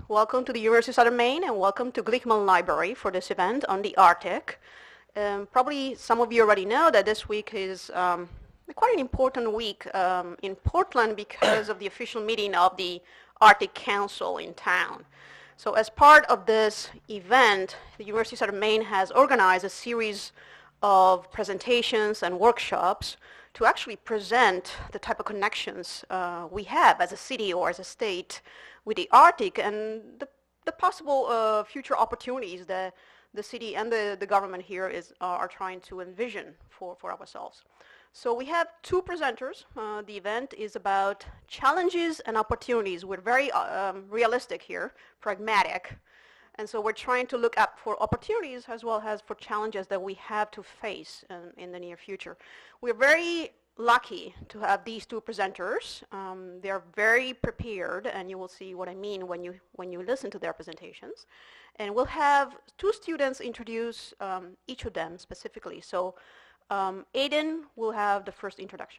Welcome to the University of Southern Maine and welcome to Glickman Library for this event on the Arctic. Probably some of you already know that this week is quite an important week in Portland because of the official meeting of the Arctic Council in town. So as part of this event, the University of Southern Maine has organized a series of presentations and workshops to actually present the type of connections we have as a city or as a state with the Arctic and the possible future opportunities that the city and the government here are trying to envision for ourselves. So we have two presenters. The event is about challenges and opportunities. We're very realistic here, pragmatic. And so we're trying to look up for opportunities as well as for challenges that we have to face in the near future. We're very lucky to have these two presenters. They're very prepared, and you will see what I mean when you listen to their presentations. And we'll have two students introduce each of them specifically. So Aiden will have the first introduction.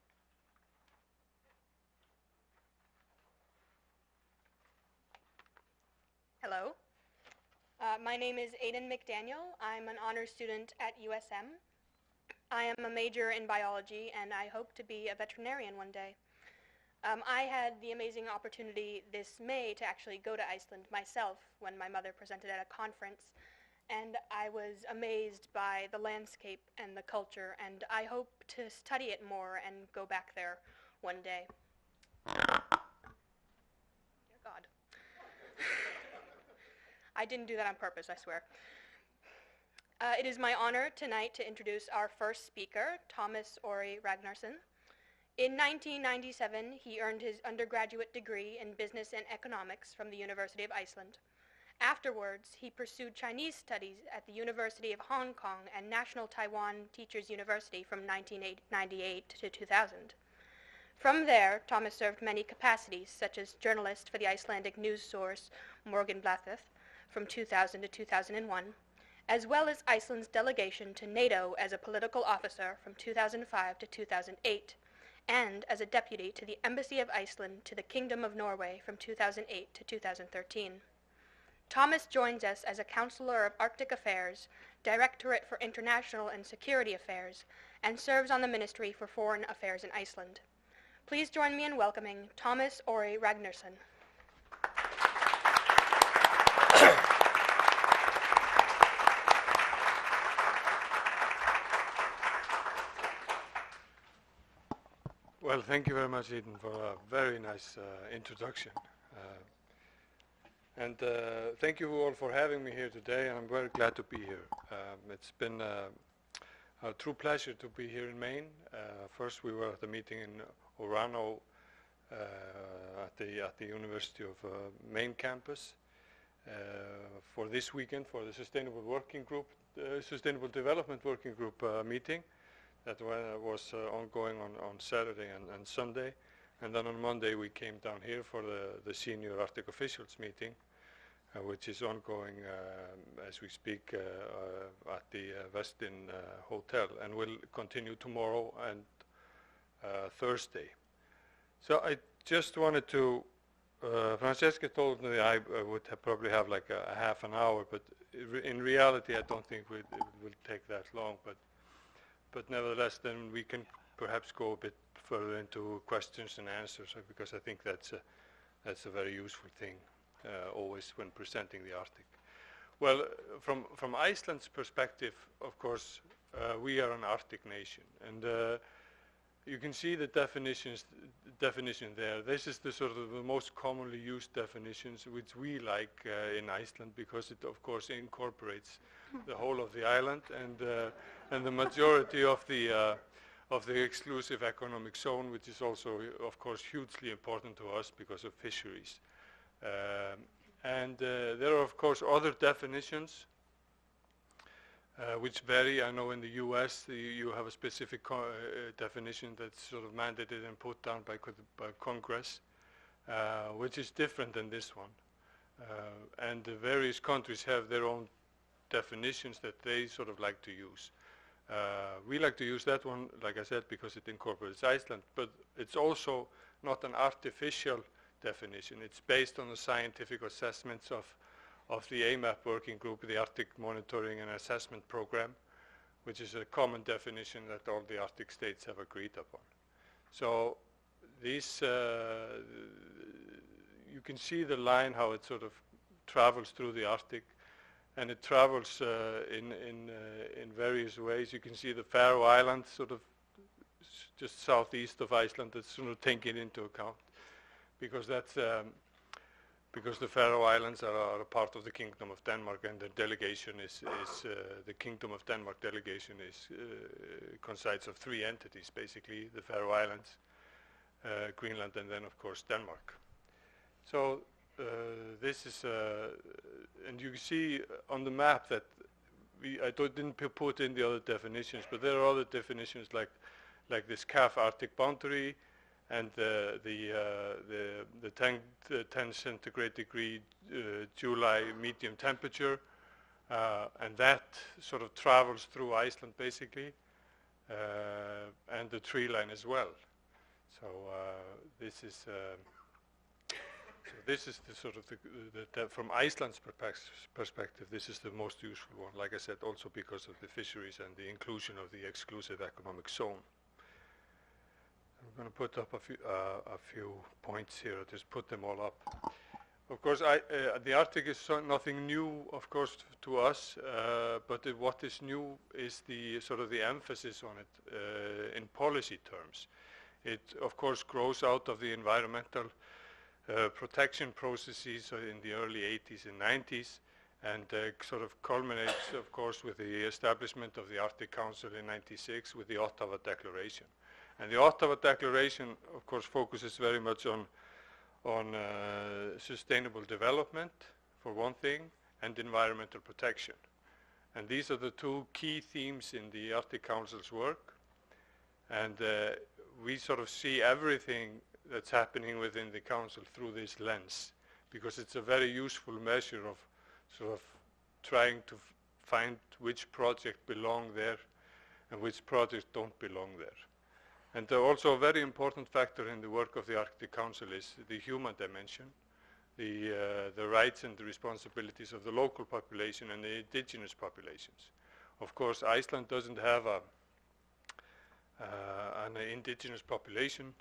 Hello. My name is Aiden McDaniel. I'm an honors student at USM. I am a major in biology, and I hope to be a veterinarian one day. I had the amazing opportunity this May to actually go to Iceland myself when my mother presented at a conference, and I was amazed by the landscape and the culture, and I hope to study it more and go back there one day. Dear God. I didn't do that on purpose, I swear. It is my honor tonight to introduce our first speaker, Tomas Orri Ragnarsson. In 1997, he earned his undergraduate degree in business and economics from the University of Iceland. Afterwards, he pursued Chinese studies at the University of Hong Kong and National Taiwan Teachers University from 1998 to 2000. From there, Tomas served many capacities, such as journalist for the Icelandic news source Morgunblaðið from 2000 to 2001, as well as Iceland's delegation to NATO as a political officer from 2005 to 2008, and as a deputy to the Embassy of Iceland to the Kingdom of Norway from 2008 to 2013. Tomas joins us as a Counselor of Arctic Affairs, Directorate for International and Security Affairs, and serves on the Ministry for Foreign Affairs in Iceland. Please join me in welcoming Tomas Orri Ragnarsson. Well, thank you very much, Eden, for a very nice introduction. And thank you all for having me here today, and I'm very glad to be here. It's been a true pleasure to be here in Maine. First, we were at the meeting in Orano at the University of Maine campus for this weekend for the Sustainable Development Working Group meeting. That was ongoing on Saturday and Sunday. And then on Monday we came down here for the senior Arctic officials meeting, which is ongoing as we speak at the Westin Hotel, and will continue tomorrow and Thursday. So I just wanted to, Francesca told me I would probably have like a half an hour, but in reality I don't think it will take that long. But nevertheless, then we can perhaps go a bit further into questions and answers, because I think that's a very useful thing always when presenting the Arctic. Well, from Iceland's perspective, of course, we are an Arctic nation, and you can see the definition there. This is the sort of the most commonly used definitions, which we like in Iceland, because it of course incorporates the whole of the island and the majority of the exclusive economic zone, which is also of course hugely important to us because of fisheries. And there are of course other definitions which vary. I know in the US you have a specific definition that's sort of mandated and put down by Congress, which is different than this one. And the various countries have their own definitions that they sort of like to use. We like to use that one, like I said, because it incorporates Iceland, but it's also not an artificial definition. It's based on the scientific assessments of the AMAP working group, the Arctic Monitoring and Assessment Program, which is a common definition that all the Arctic states have agreed upon. So these, you can see the line, how it sort of travels through the Arctic, and it travels in various ways. You can see the Faroe Islands, sort of just southeast of Iceland, that's sort of taken into account, because that's because the Faroe Islands are a part of the Kingdom of Denmark, and the delegation is the Kingdom of Denmark delegation consists of 3 entities, basically: the Faroe Islands, Greenland, and then of course Denmark. So this is, and you see on the map that didn't put in the other definitions, but there are other definitions like this CAF Arctic boundary, and the 10 centigrade degree July medium temperature, and that sort of travels through Iceland basically, and the tree line as well. So this is the sort of from Iceland's perspective, this is the most useful one. Like I said, also because of the fisheries and the inclusion of the exclusive economic zone. I'm going to put up a few points here. I'll just put them all up. Of course, the Arctic is nothing new, of course, to us. But what is new is the sort of the emphasis on it in policy terms. It, of course, grows out of the environmental protection processes in the early 80s and 90s, and sort of culminates, of course, with the establishment of the Arctic Council in '96 with the Ottawa Declaration. And the Ottawa Declaration, of course, focuses very much on sustainable development, for one thing, and environmental protection. And these are the 2 key themes in the Arctic Council's work. And we sort of see everything that's happening within the Council through this lens, because it's a very useful measure of sort of trying to find which projects belong there and which projects don't belong there. And also a very important factor in the work of the Arctic Council is the human dimension, the rights and the responsibilities of the local population and the indigenous populations. Of course, Iceland doesn't have an indigenous population,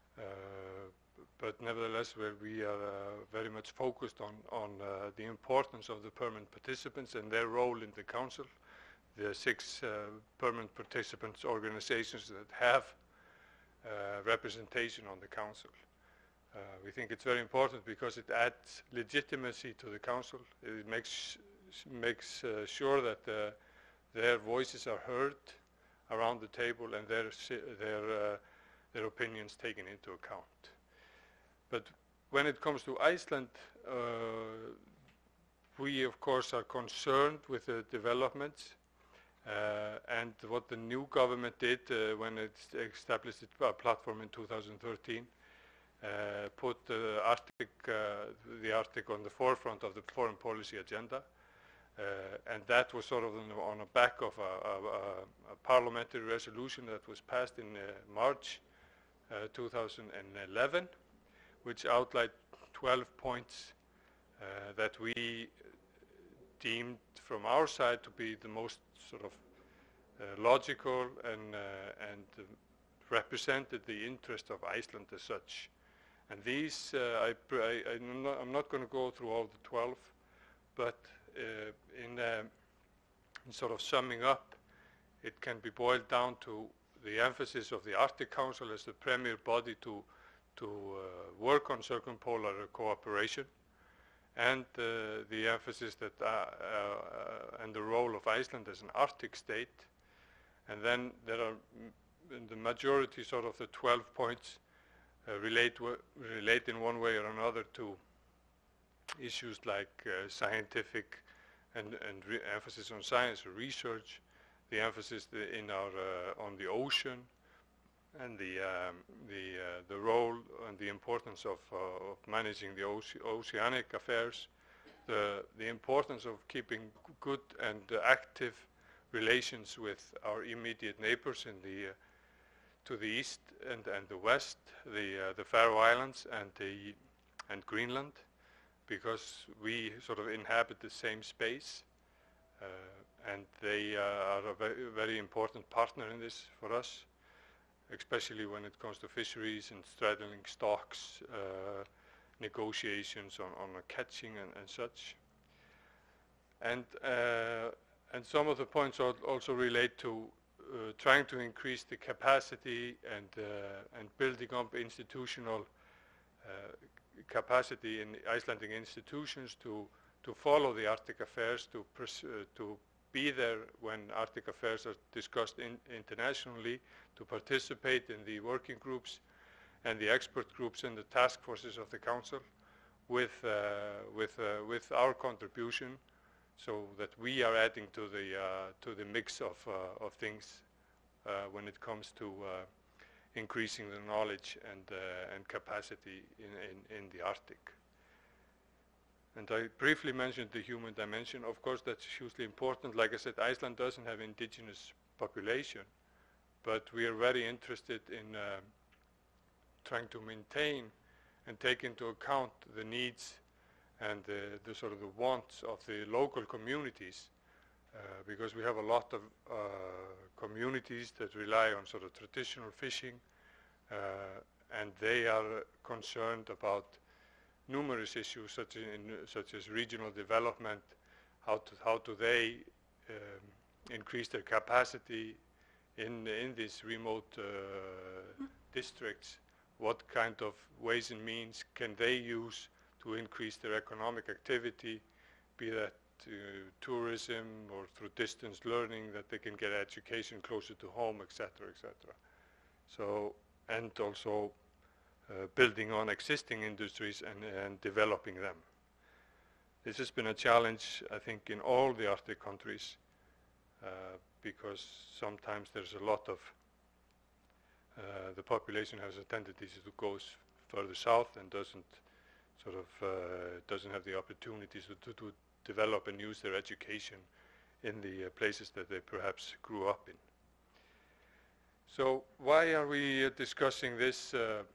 but nevertheless, we are very much focused on the importance of the permanent participants and their role in the Council. The 6 permanent participants organizations that have representation on the Council. We think it's very important because it adds legitimacy to the Council. It makes sure that their voices are heard around the table and their opinions taken into account. But when it comes to Iceland, we of course are concerned with the developments and what the new government did when it established its platform in 2013, put the Arctic on the forefront of the foreign policy agenda. And that was sort of on the back of a parliamentary resolution that was passed in March 2011, which outlined 12 points that we deemed from our side to be the most sort of logical and represented the interest of Iceland as such. And these, I'm not going to go through all the 12, but in sort of summing up, it can be boiled down to the emphasis of the Arctic Council as the premier body to work on circumpolar cooperation, and the emphasis that and the role of Iceland as an Arctic state. And then there are the majority, sort of the 12 points, relate in one way or another to issues like scientific and emphasis on science or research, the emphasis on the ocean, and the role and the importance of managing the oceanic affairs, the importance of keeping good and active relations with our immediate neighbors to the east and the west, the Faroe Islands and the and Greenland, because we sort of inhabit the same space, and they are a very, very important partner in this for us, especially when it comes to fisheries and straddling stocks, negotiations on catching and such. And some of the points also relate to trying to increase the capacity and building up institutional capacity in Icelandic institutions to follow the Arctic affairs, to be there when Arctic affairs are discussed internationally, to participate in the working groups and the expert groups and the task forces of the Council with our contribution, so that we are adding to the mix of things when it comes to increasing the knowledge and capacity in the Arctic. And I briefly mentioned the human dimension. Of course, that's hugely important. Like I said, Iceland doesn't have indigenous population, but we are very interested in trying to maintain and take into account the needs and the sort of the wants of the local communities, because we have a lot of communities that rely on sort of traditional fishing, and they are concerned about numerous issues such as regional development. How do they increase their capacity in these remote districts? What kind of ways and means can they use to increase their economic activity, be that tourism or through distance learning, that they can get education closer to home, etc., etc. So, and also building on existing industries and developing them. This has been a challenge, I think, in all the Arctic countries, because sometimes there's a lot of the population has a tendency to go further south and doesn't have the opportunities to develop and use their education in the places that they perhaps grew up in. So why are we discussing this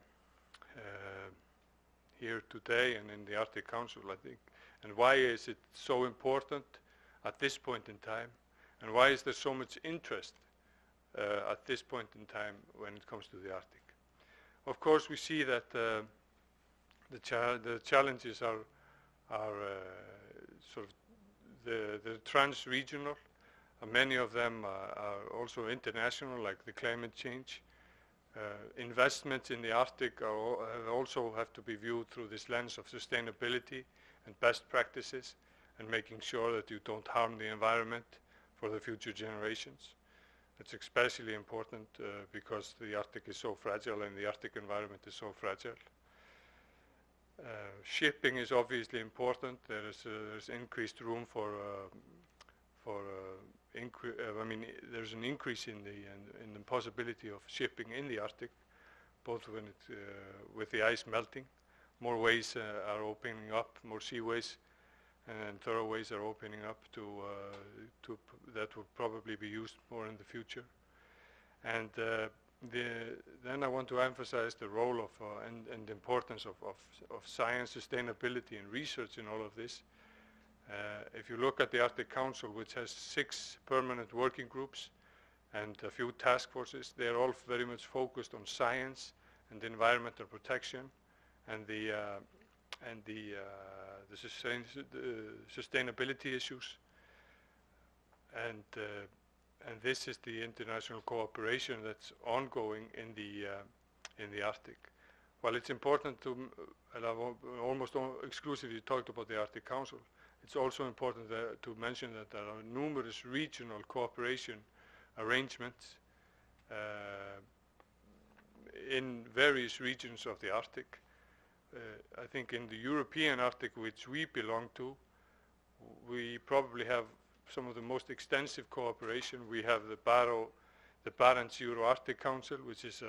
here today and in the Arctic Council, I think? And why is it so important at this point in time? And why is there so much interest at this point in time when it comes to the Arctic? Of course, we see that the challenges are sort of the trans-regional. Many of them are also international, like the climate change. Investments in the Arctic also have to be viewed through this lens of sustainability and best practices, and making sure that you don't harm the environment for the future generations. It's especially important because the Arctic is so fragile and the Arctic environment is so fragile. Shipping is obviously important. There's increased room there's an increase in the possibility of shipping in the Arctic, both when with the ice melting. More ways are opening up, more seaways and thoroughways are opening up that will probably be used more in the future. And then I want to emphasize the role of and the importance of science, sustainability, and research in all of this. If you look at the Arctic Council, which has 6 permanent working groups and a few task forces, they are all very much focused on science and environmental protection and the sustainability issues. And this is the international cooperation that's ongoing in the Arctic. While it's important to, and I've almost exclusively talked about the Arctic Council, it's also important to mention that there are numerous regional cooperation arrangements in various regions of the Arctic. I think in the European Arctic, which we belong to, we probably have some of the most extensive cooperation. We have the Barents Euro-Arctic Council, which is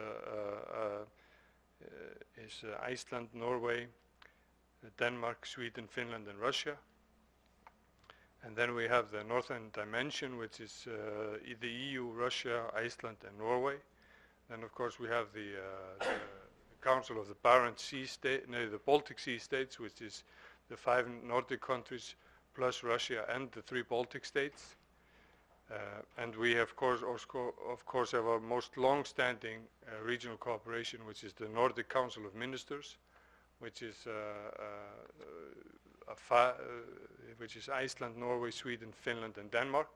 Iceland, Norway, Denmark, Sweden, Finland, and Russia. And then we have the Northern Dimension, which is the EU, Russia, Iceland, and Norway. Then, of course, we have the Council of the Barents Sea State, no, the Baltic Sea states, which is the 5 Nordic countries plus Russia and the 3 Baltic states. And we of course have our most long-standing regional cooperation, which is the Nordic Council of Ministers, which is which is Iceland, Norway, Sweden, Finland, and Denmark.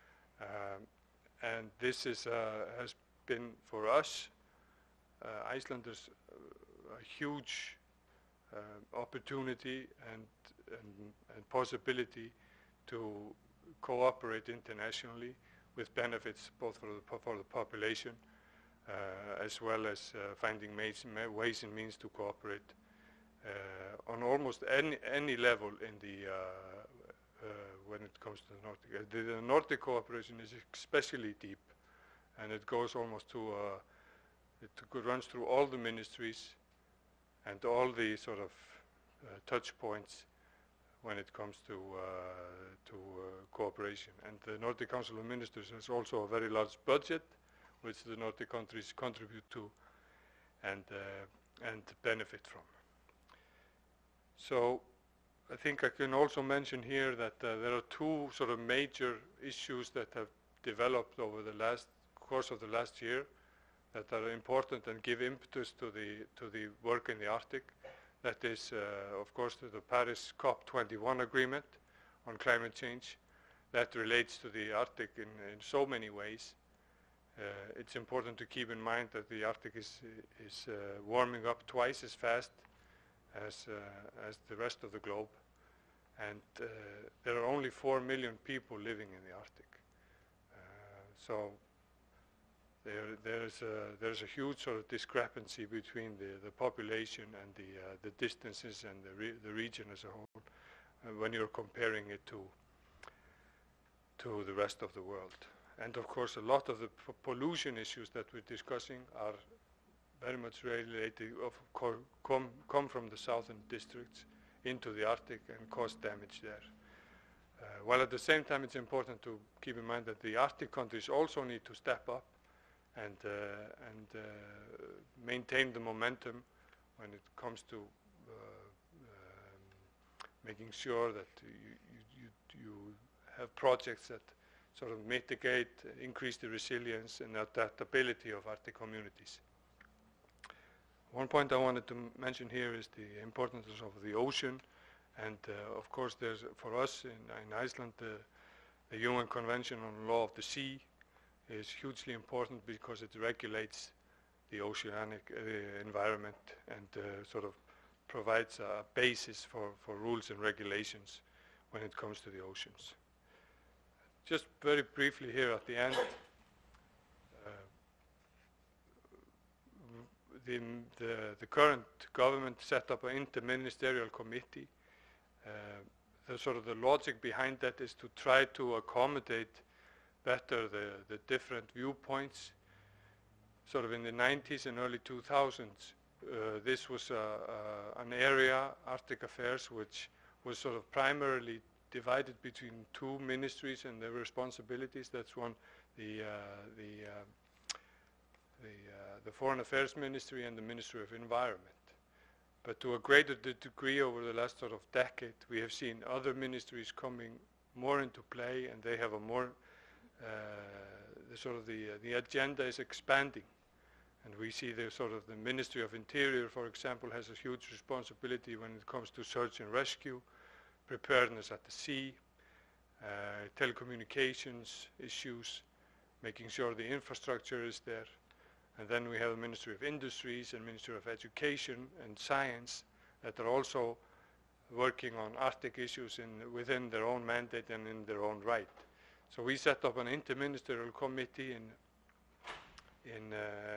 And this is has been for us Icelanders a huge opportunity and possibility to cooperate internationally with benefits both for the population as well as finding ways and means to cooperate on almost any level in the when it comes to the Nordic. The Nordic cooperation is especially deep, and it goes almost to it runs through all the ministries and all the sort of touch points when it comes to cooperation. And the Nordic Council of Ministers has also a very large budget, which the Nordic countries contribute to and benefit from. So I think I can also mention here that there are 2 sort of major issues that have developed over the course of the last year that are important and give impetus to the work in the Arctic. That is, of course, the Paris COP21 agreement on climate change. That relates to the Arctic in so many ways. It's important to keep in mind that the Arctic is warming up twice as fast as the rest of the globe, and there are only 4 million people living in the Arctic. So there's a huge sort of discrepancy between the population and the distances and the region as a whole when you're comparing it to the rest of the world. And of course, a lot of the pollution issues that we're discussing are very much related, come from the southern districts into the Arctic and cause damage there. While at the same time, it's important to keep in mind that the Arctic countries also need to step up and maintain the momentum when it comes to making sure that you have projects that sort of mitigate, increase the resilience and adaptability of Arctic communities. One point I wanted to mention here is the importance of the ocean, and of course there's, for us in Iceland, the UN Convention on Law of the Sea is hugely important because it regulates the oceanic environment and sort of provides a basis for rules and regulations when it comes to the oceans. Just very briefly here at the end, the current government set up an interministerial committee. The logic behind that is to try to accommodate better the different viewpoints. Sort of in the 90s and early 2000s, this was an area, Arctic Affairs, which was sort of primarily divided between 2 ministries and their responsibilities. That's one, the Foreign Affairs Ministry and the Ministry of Environment. But to a greater degree over the last sort of decade, we have seen other ministries coming more into play, and they have a more, the agenda is expanding. And we see the Ministry of Interior, for example, has a huge responsibility when it comes to search and rescue, preparedness at the sea, telecommunications issues, making sure the infrastructure is there. And then we have the Ministry of Industries and Ministry of Education and Science that are also working on Arctic issues within their own mandate and in their own right. So we set up an interministerial committee in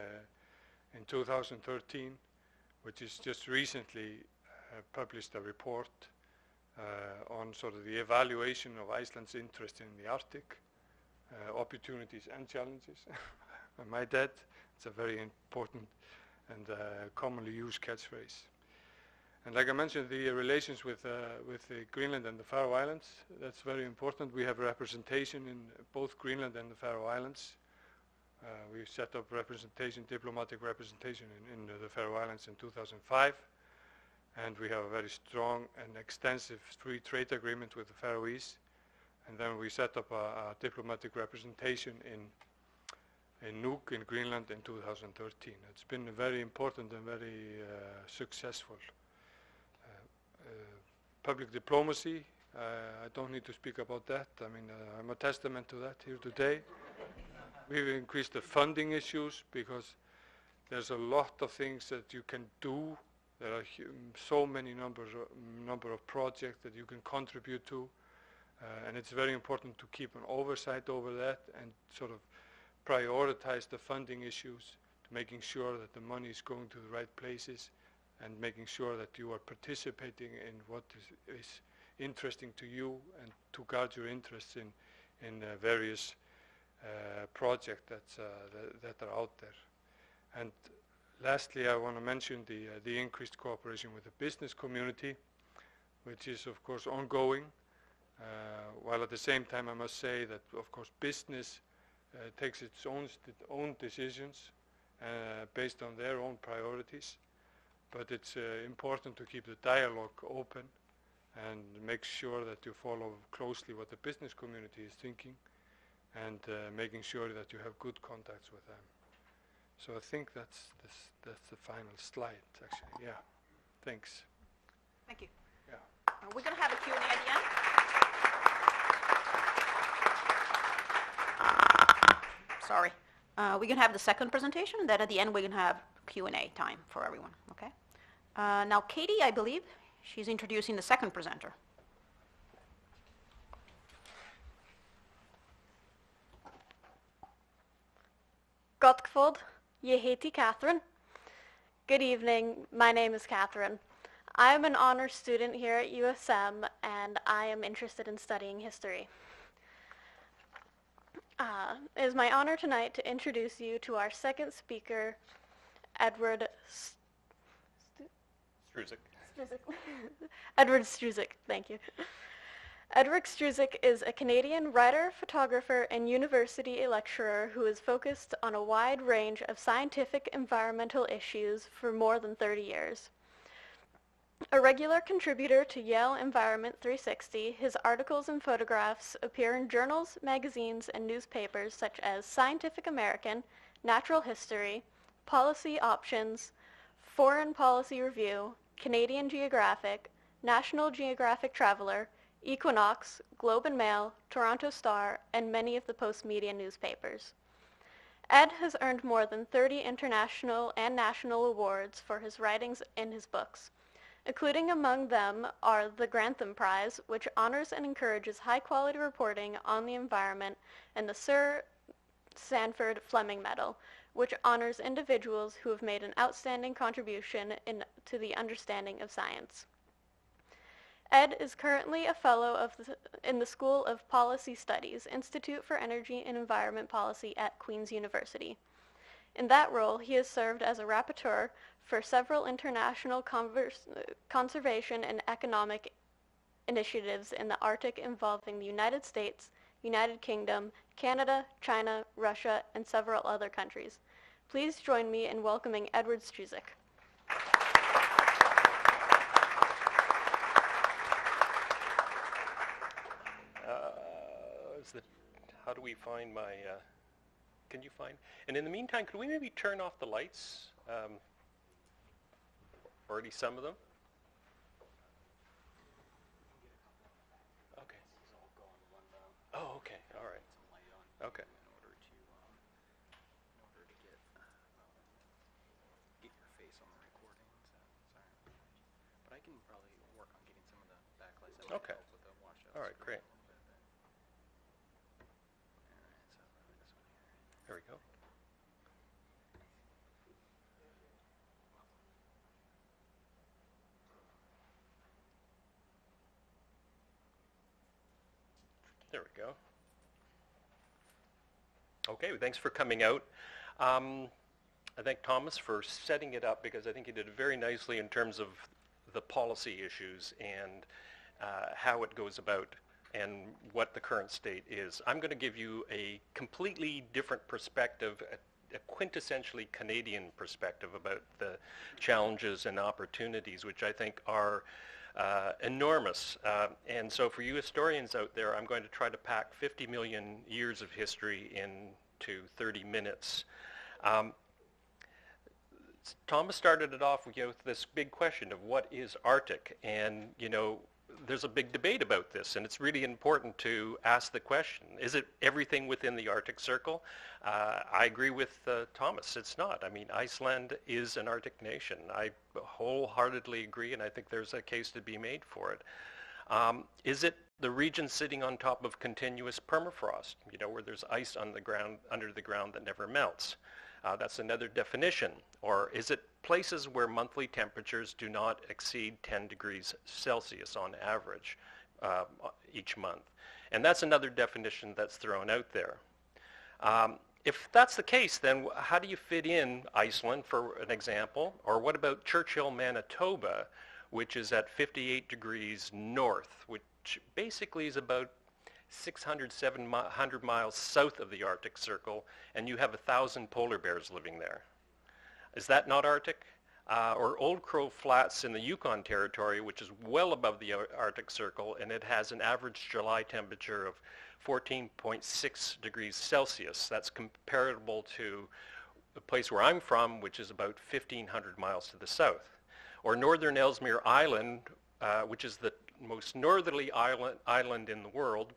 2013, which is just recently published a report on sort of the evaluation of Iceland's interest in the Arctic, opportunities and challenges. I might add, it's a very important and commonly used catchphrase. And like I mentioned, the relations with Greenland and the Faroe Islands, that's very important. We have representation in both Greenland and the Faroe Islands. We set up diplomatic representation in the Faroe Islands in 2005, and we have a very strong and extensive free trade agreement with the Faroese. And then we set up a diplomatic representation in Nuuk in Greenland in 2013. It's been very important and very successful. Public diplomacy, I don't need to speak about that. I mean, I'm a testament to that here today. We've increased the funding issues because there's a lot of things that you can do. There are so many number of projects that you can contribute to, and it's very important to keep an oversight over that and sort of prioritize the funding issues, to making sure that the money is going to the right places, and making sure that you are participating in what is interesting to you and to guard your interests in various projects that are out there. And lastly, I want to mention the increased cooperation with the business community, which is of course ongoing, while at the same time I must say that of course business takes its own decisions based on their own priorities. But it's important to keep the dialogue open and make sure that you follow closely what the business community is thinking, and making sure that you have good contacts with them. So I think that's the final slide, actually. Yeah. Thanks. Thank you. Yeah. We're going to have a Q&A at the end. Sorry. We're going to have the second presentation, and then at the end we're going to have Q&A time for everyone. Okay. Now Katie, I believe, she's introducing the second presenter. Godkvod, ég heiti Catherine. Good evening, my name is Catherine. I am an honors student here at USM, and I am interested in studying history. It is my honor tonight to introduce you to our second speaker, Edward Struzik. Edward Struzik, thank you. Edward Struzik is a Canadian writer, photographer, and university lecturer who is focused on a wide range of scientific environmental issues for more than 30 years. A regular contributor to Yale Environment 360, his articles and photographs appear in journals, magazines, and newspapers such as Scientific American, Natural History, Policy Options, Foreign Policy Review, Canadian Geographic, National Geographic Traveler, Equinox, Globe and Mail, Toronto Star, and many of the post-media newspapers. Ed has earned more than 30 international and national awards for his writings and his books. Including among them are the Grantham Prize, which honors and encourages high-quality reporting on the environment, and the Sir Sanford Fleming Medal, which honors individuals who have made an outstanding contribution to the understanding of science. Ed is currently a fellow in the School of Policy Studies, Institute for Energy and Environment Policy at Queen's University. In that role, he has served as a rapporteur for several international conservation and economic initiatives in the Arctic involving the United States, United Kingdom, Canada, China, Russia, and several other countries. Please join me in welcoming Edward Struzik. How do we find my, can you find, and in the meantime, could we maybe turn off the lights? Or at least some of them? Okay. Oh, okay, all right. Okay. In order to get your face on the recording. So, but I can probably work on getting some of the backlights that would Okay. help with the washout. All right, great. There we go. There we go. Okay, well, thanks for coming out. I thank Thomas for setting it up because I think he did it very nicely in terms of the policy issues and how it goes about. and what the current state is. I'm going to give you a completely different perspective, a quintessentially Canadian perspective about the challenges and opportunities, which I think are enormous. And so for you historians out there, I'm going to try to pack 50 million years of history into 30 minutes. Thomas started it off with this big question of what is Arctic, and there's a big debate about this, and it's really important to ask the question, is it everything within the Arctic Circle? I agree with Thomas, it's not. I mean, Iceland is an Arctic nation. I wholeheartedly agree, and I think there's a case to be made for it. Is it the region sitting on top of continuous permafrost, where there's ice on the ground, under the ground that never melts? That's another definition. Or is it places where monthly temperatures do not exceed 10 degrees Celsius on average each month? And that's another definition that's thrown out there. If that's the case, then how do you fit in Iceland, for an example? Or what about Churchill, Manitoba, which is at 58 degrees north, which basically is about 600, 700 miles south of the Arctic Circle, and you have 1,000 polar bears living there. Is that not Arctic? Or Old Crow Flats in the Yukon Territory, which is well above the Arctic Circle, and it has an average July temperature of 14.6 degrees Celsius. That's comparable to the place where I'm from, which is about 1,500 miles to the south. Or Northern Ellesmere Island, which is the most northerly island in the world,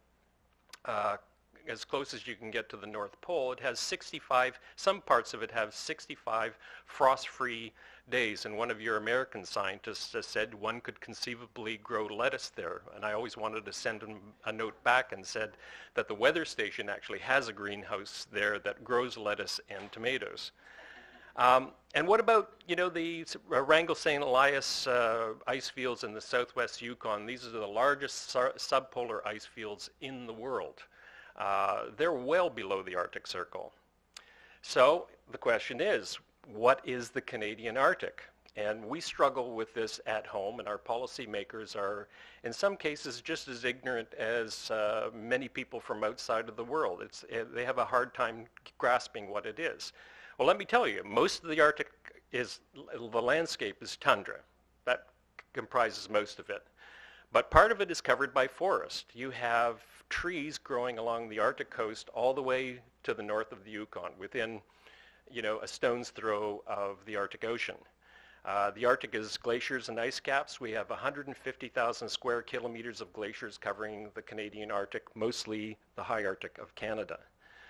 as close as you can get to the North Pole. It has 65, some parts of it have 65 frost-free days, and one of your American scientists has said one could conceivably grow lettuce there, and I always wanted to send him a note back and said that the weather station actually has a greenhouse there that grows lettuce and tomatoes. And what about, the Wrangell St. Elias ice fields in the southwest Yukon? These are the largest subpolar ice fields in the world. They're well below the Arctic Circle. So the question is, what is the Canadian Arctic? And we struggle with this at home, and our policymakers are, in some cases, just as ignorant as many people from outside of the world. They have a hard time grasping what it is. Well, let me tell you, most of the Arctic the landscape is tundra. That comprises most of it. But part of it is covered by forest. You have trees growing along the Arctic coast all the way to the north of the Yukon, within, a stone's throw of the Arctic Ocean. The Arctic is glaciers and ice caps. We have 150,000 square kilometers of glaciers covering the Canadian Arctic, mostly the high Arctic of Canada.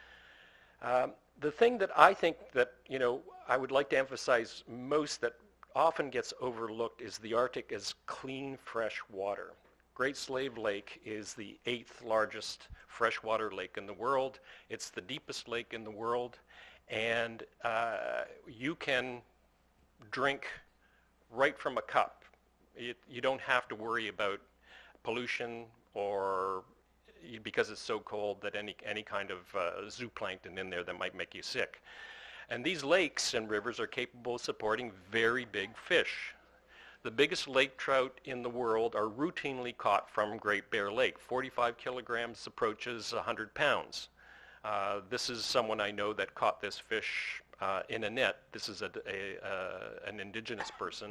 The thing that I think that, I would like to emphasize most, that often gets overlooked, is the Arctic is clean, fresh water. Great Slave Lake is the 8th largest freshwater lake in the world. It's the deepest lake in the world, and you can drink right from a cup. You don't have to worry about pollution or because it's so cold that any kind of zooplankton in there that might make you sick. And these lakes and rivers are capable of supporting very big fish. The biggest lake trout in the world are routinely caught from Great Bear Lake. 45 kilograms approaches 100 pounds. This is someone I know that caught this fish in a net. This is an indigenous person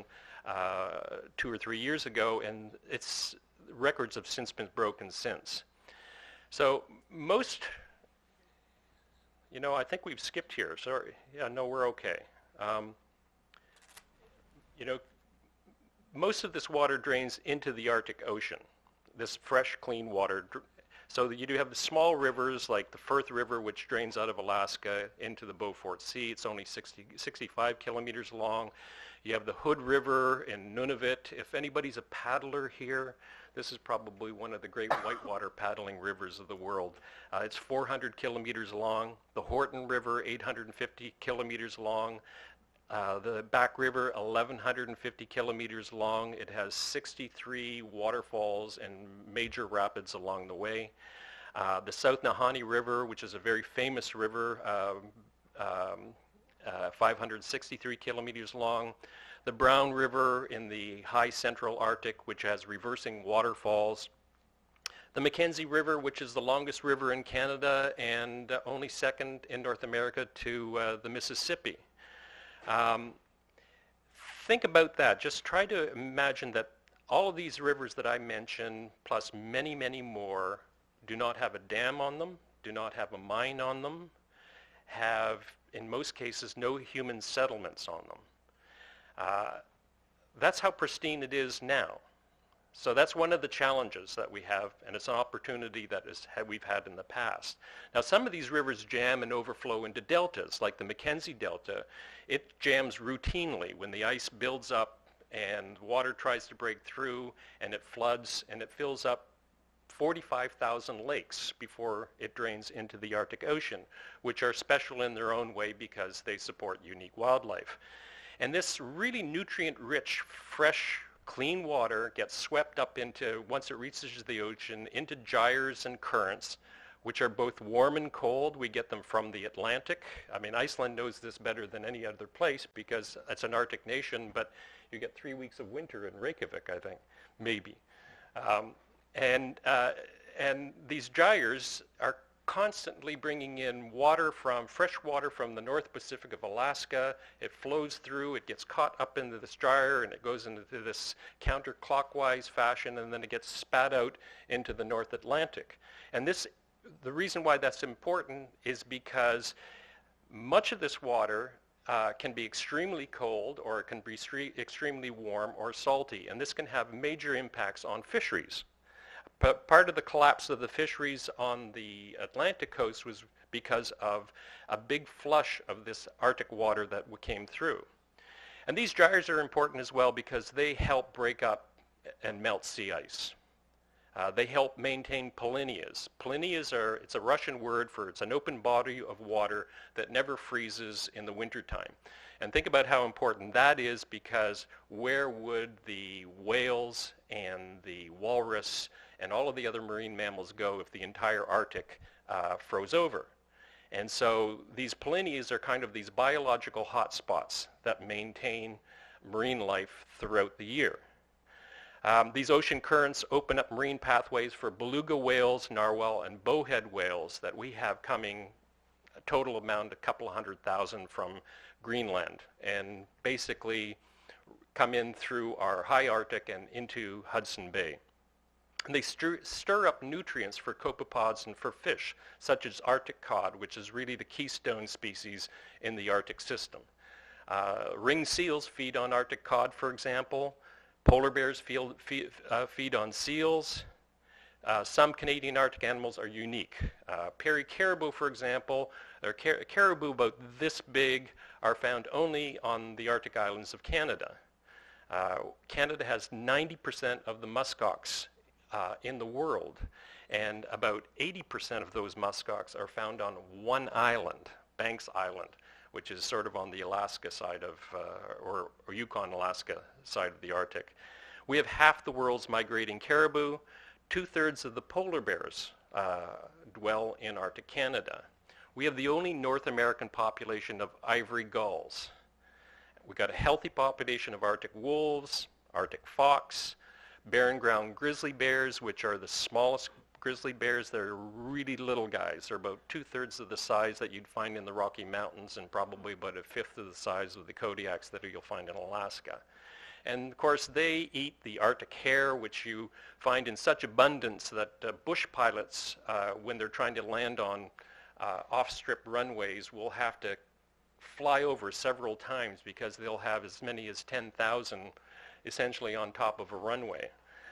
2 or 3 years ago, and its records have since been broken since. So most, I think we've skipped here, sorry. Yeah, no, we're okay. Most of this water drains into the Arctic Ocean, this fresh, clean water. So you do have the small rivers like the Firth River, which drains out of Alaska into the Beaufort Sea. It's only 65 kilometers long. You have the Hood River in Nunavut. If anybody's a paddler here, this is probably one of the great whitewater paddling rivers of the world. It's 400 kilometers long. The Horton River, 850 kilometers long. The Back River, 1,150 kilometers long. It has 63 waterfalls and major rapids along the way. The South Nahanni River, which is a very famous river, 563 kilometers long. The Brown River in the high central Arctic, which has reversing waterfalls. The Mackenzie River, which is the longest river in Canada and only second in North America to the Mississippi. Think about that. Just try to imagine that all of these rivers that I mentioned, plus many, many more, do not have a dam on them, do not have a mine on them, have, in most cases, no human settlements on them. That's how pristine it is now. So that's one of the challenges that we have, and it's an opportunity that we've had in the past. Now, some of these rivers jam and overflow into deltas, like the Mackenzie Delta. It jams routinely when the ice builds up and water tries to break through, and it floods, and it fills up 45,000 lakes before it drains into the Arctic Ocean, which are special in their own way because they support unique wildlife. And this really nutrient-rich, fresh, clean water gets swept up into, once it reaches the ocean, into gyres and currents, which are both warm and cold. We get them from the Atlantic. I mean, Iceland knows this better than any other place because it's an Arctic nation, but you get 3 weeks of winter in Reykjavik, I think, maybe. And these gyres are constantly bringing in water fresh water from the North Pacific of Alaska. It flows through, it gets caught up into this gyre, and it goes into this counterclockwise fashion, and then it gets spat out into the North Atlantic. And the reason why that's important is because much of this water can be extremely cold, or it can be extremely warm or salty, and this can have major impacts on fisheries. But part of the collapse of the fisheries on the Atlantic coast was because of a big flush of this Arctic water that came through. And these gyres are important as well because they help break up and melt sea ice. They help maintain polynyas. Polynyas it's a Russian word for, it's an open body of water that never freezes in the wintertime. And think about how important that is, because where would the whales and the walrus and all of the other marine mammals go if the entire Arctic froze over? And so these polynyas are kind of these biological hotspots that maintain marine life throughout the year. These ocean currents open up marine pathways for beluga whales, narwhal, and bowhead whales that we have coming, a total amount, a couple 100,000 from Greenland, and basically come in through our high Arctic and into Hudson Bay. And they stir up nutrients for copepods and for fish, such as Arctic cod, which is really the keystone species in the Arctic system. Ringed seals feed on Arctic cod, for example. Polar bears feed on seals. Some Canadian Arctic animals are unique. Peary caribou, for example, caribou about this big, are found only on the Arctic islands of Canada. Canada has 90% of the muskox in the world, and about 80% of those muskox are found on one island, Banks Island, which is sort of on the Alaska side of, or Yukon-Alaska side of the Arctic. We have half the world's migrating caribou. 2/3 of the polar bears dwell in Arctic Canada. We have the only North American population of ivory gulls. We've got a healthy population of Arctic wolves, Arctic fox, barren ground grizzly bears, which are the smallest grizzly bears. They're really little guys. They're about 2/3 of the size that you'd find in the Rocky Mountains, and probably about 1/5 of the size of the Kodiaks that you'll find in Alaska. And of course they eat the Arctic hare, which you find in such abundance that bush pilots, when they're trying to land on off-strip runways, will have to fly over several times because they'll have as many as 10,000 essentially on top of a runway.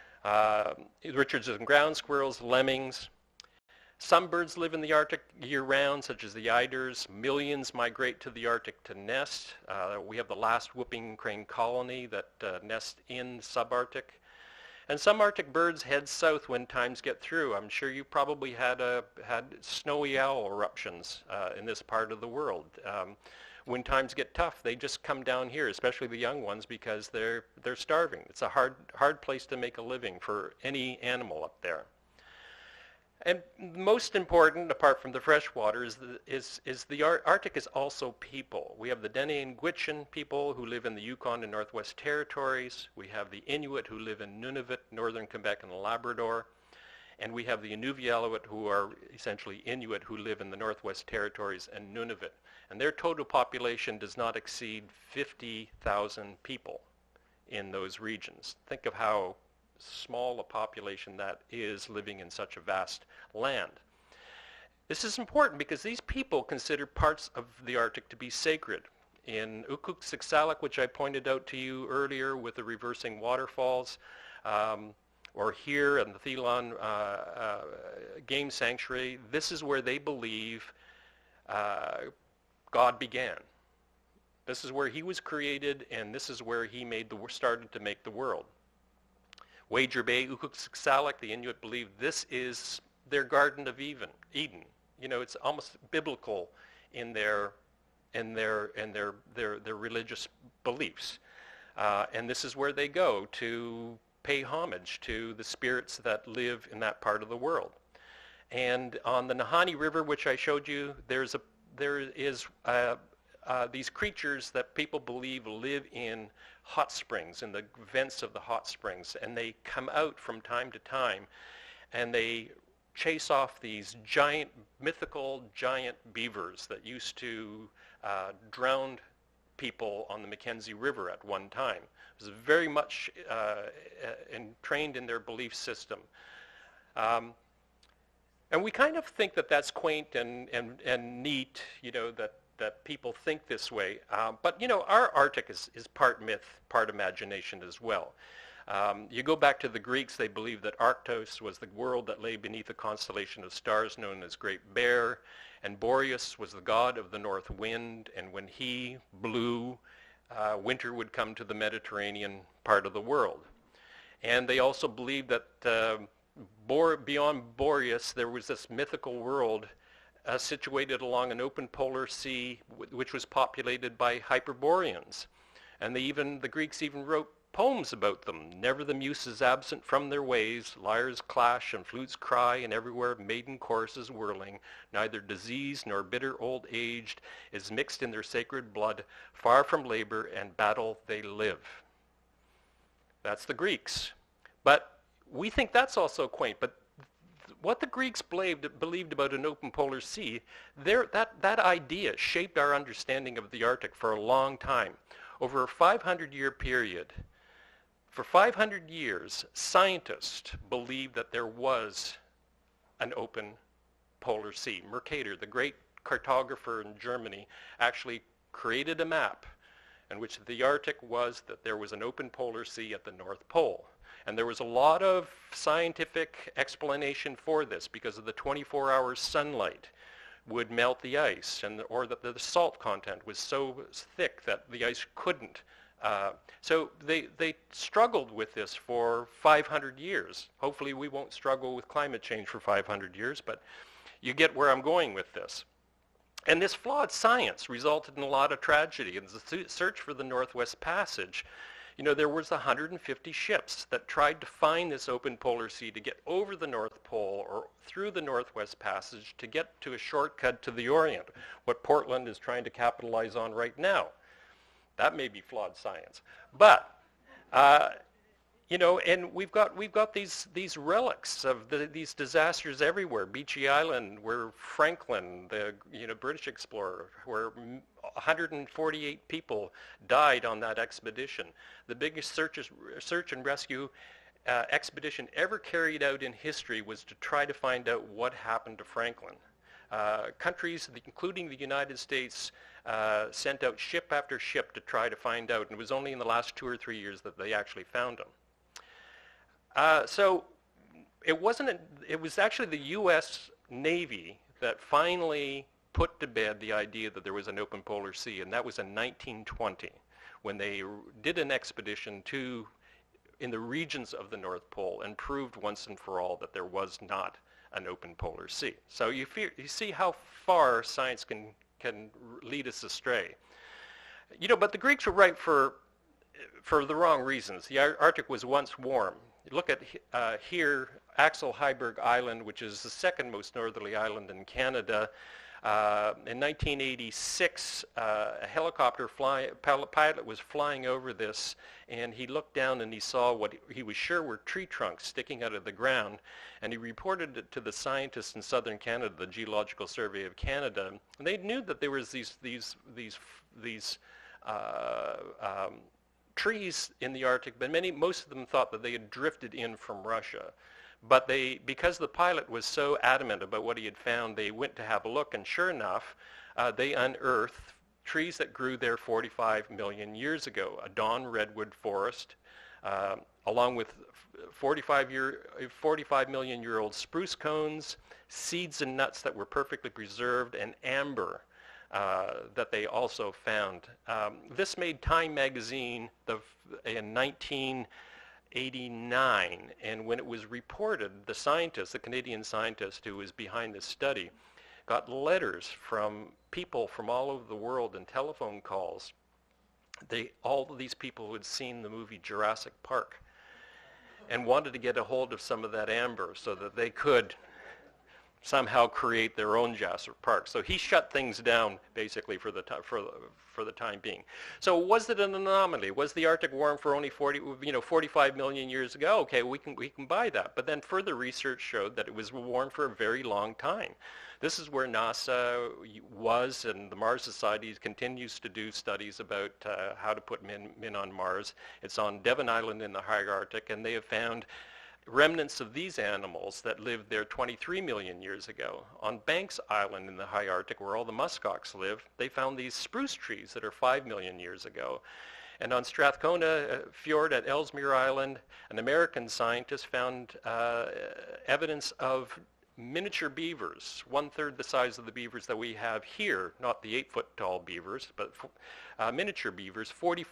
Richards and ground squirrels, lemmings. Some birds live in the Arctic year-round, such as the eiders. Millions migrate to the Arctic to nest. We have the last whooping crane colony that nests in subarctic. And some Arctic birds head south when times get through. I'm sure you probably had snowy owl eruptions in this part of the world. When times get tough, they just come down here, especially the young ones, because they're starving. It's a hard place to make a living for any animal up there. And most important, apart from the freshwater, is the Arctic is also people. We have the Dene and Gwich'in people who live in the Yukon and Northwest Territories. We have the Inuit who live in Nunavut, northern Quebec, and Labrador. and we have the Inuvialuit, who are essentially Inuit, who live in the Northwest Territories, and Nunavut. And their total population does not exceed 50,000 people in those regions. Think of how small a population that is living in such a vast land. This is important because these people consider parts of the Arctic to be sacred. In Ukuk-Siksalik, which I pointed out to you earlier with the reversing waterfalls, or here in the Thelon Game Sanctuary, this is where they believe God began. This is where he was created, and this is where he started to make the world. Wager Bay, Ukuk-Siksalik, the Inuit believe this is their Garden of Eden. You know, it's almost biblical in their religious beliefs. And this is where they go to pay homage to the spirits that live in that part of the world. And on the Nahanni River, which I showed you, there is these creatures that people believe live in hot springs, in the vents of the hot springs, and they come out from time to time, and they chase off these mythical giant beavers that used to drown people on the Mackenzie River at one time. It was very much entrained in their belief system. And we kind of think that that's quaint and neat, you know, that people think this way. But, you know, our Arctic is part myth, part imagination as well. You go back to the Greeks, they believed that Arctos was the world that lay beneath a constellation of stars known as Great Bear, and Boreas was the god of the north wind, and when he blew, winter would come to the Mediterranean part of the world. And they also believed that beyond Boreas there was this mythical world situated along an open polar sea which was populated by Hyperboreans. And the Greeks even wrote poems about them. Never the muses absent from their ways, lyres clash and flutes cry, and everywhere maiden choruses whirling. Neither disease nor bitter old age is mixed in their sacred blood. Far from labor and battle they live. That's the Greeks. But we think that's also quaint. But what the Greeks believed about an open polar sea, that idea shaped our understanding of the Arctic for a long time. Over a 500-year period, for 500 years, scientists believed that there was an open polar sea. Mercator, the great cartographer in Germany, actually created a map in which the Arctic was that there was an open polar sea at the North Pole. And there was a lot of scientific explanation for this because of the 24-hour sunlight would melt the ice, or that the salt content was so thick that the ice couldn't. So they struggled with this for 500 years. Hopefully we won't struggle with climate change for 500 years, but you get where I'm going with this. And this flawed science resulted in a lot of tragedy. In the search for the Northwest Passage, you know, there was 150 ships that tried to find this open polar sea to get over the North Pole or through the Northwest Passage to get to a shortcut to the Orient, what Portland is trying to capitalize on right now. That may be flawed science. But, you know, and we've got these relics of these disasters everywhere. Beechy Island, where Franklin, the British explorer, where 148 people died on that expedition. The biggest search and rescue expedition ever carried out in history was to try to find out what happened to Franklin. Countries, including the United States, sent out ship after ship to try to find out, and it was only in the last 2 or 3 years that they actually found him. So it was actually the U.S. Navy that finally put to bed the idea that there was an open polar sea, and that was in 1920 when they did an expedition in the regions of the North Pole and proved once and for all that there was not an open polar sea. So you see how far science can lead us astray. You know, but the Greeks were right for the wrong reasons. The Arctic was once warm. You look at here, Axel Heiberg Island, which is the second most northerly island in Canada. In 1986, a helicopter pilot was flying over this, and he looked down and he saw what he was sure were tree trunks sticking out of the ground, and he reported it to the scientists in southern Canada, the Geological Survey of Canada, and they knew that there was these trees in the Arctic, but most of them thought that they had drifted in from Russia. But because the pilot was so adamant about what he had found, they went to have a look, and sure enough, they unearthed trees that grew there 45 million years ago, a dawn redwood forest, along with 45 million year old spruce cones, seeds and nuts that were perfectly preserved, and amber that they also found. This made Time magazine in 1989, and when it was reported, the Canadian scientist who was behind this study, got letters from people from all over the world and telephone calls. All of these people who had seen the movie Jurassic Park and wanted to get a hold of some of that amber so that they could somehow create their own Jurassic Park. So he shut things down basically for the time being. So was it an anomaly? Was the Arctic warm for only 45 million years ago? Okay, we can buy that. But then further research showed that it was warm for a very long time. This is where NASA was, and the Mars Society continues to do studies about how to put men on Mars. It's on Devon Island in the high Arctic, and they have found remnants of these animals that lived there 23 million years ago. On Banks Island in the high Arctic, where all the muskox live, they found these spruce trees that are 5 million years ago. And on Strathcona Fjord at Ellesmere Island, an American scientist found evidence of miniature beavers, 1/3 the size of the beavers that we have here, not the 8-foot-tall beavers, but miniature beavers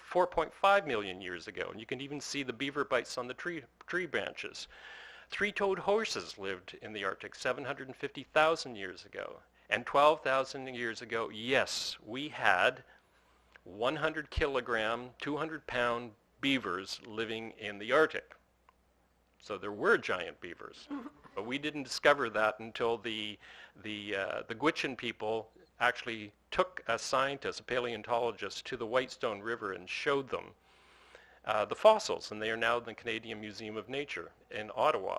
4.5 million years ago. And you can even see the beaver bites on the tree branches. Three-toed horses lived in the Arctic 750,000 years ago. And 12,000 years ago, yes, we had 100-kilogram, 200-pound beavers living in the Arctic. So there were giant beavers. But we didn't discover that until the Gwich'in people actually took a scientist, a paleontologist, to the Whitestone River and showed them the fossils, and they are now in the Canadian Museum of Nature in Ottawa.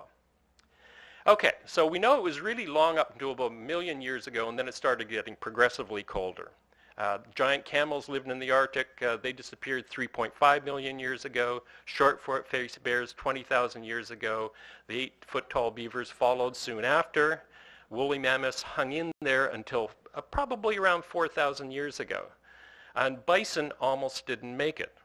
Okay, so we know it was really long up until about 1 million years ago, and then it started getting progressively colder. Giant camels lived in the Arctic. They disappeared 3.5 million years ago. Short-faced bears 20,000 years ago. The 8-foot-tall beavers followed soon after. Woolly mammoths hung in there until probably around 4,000 years ago. And bison almost didn't make it.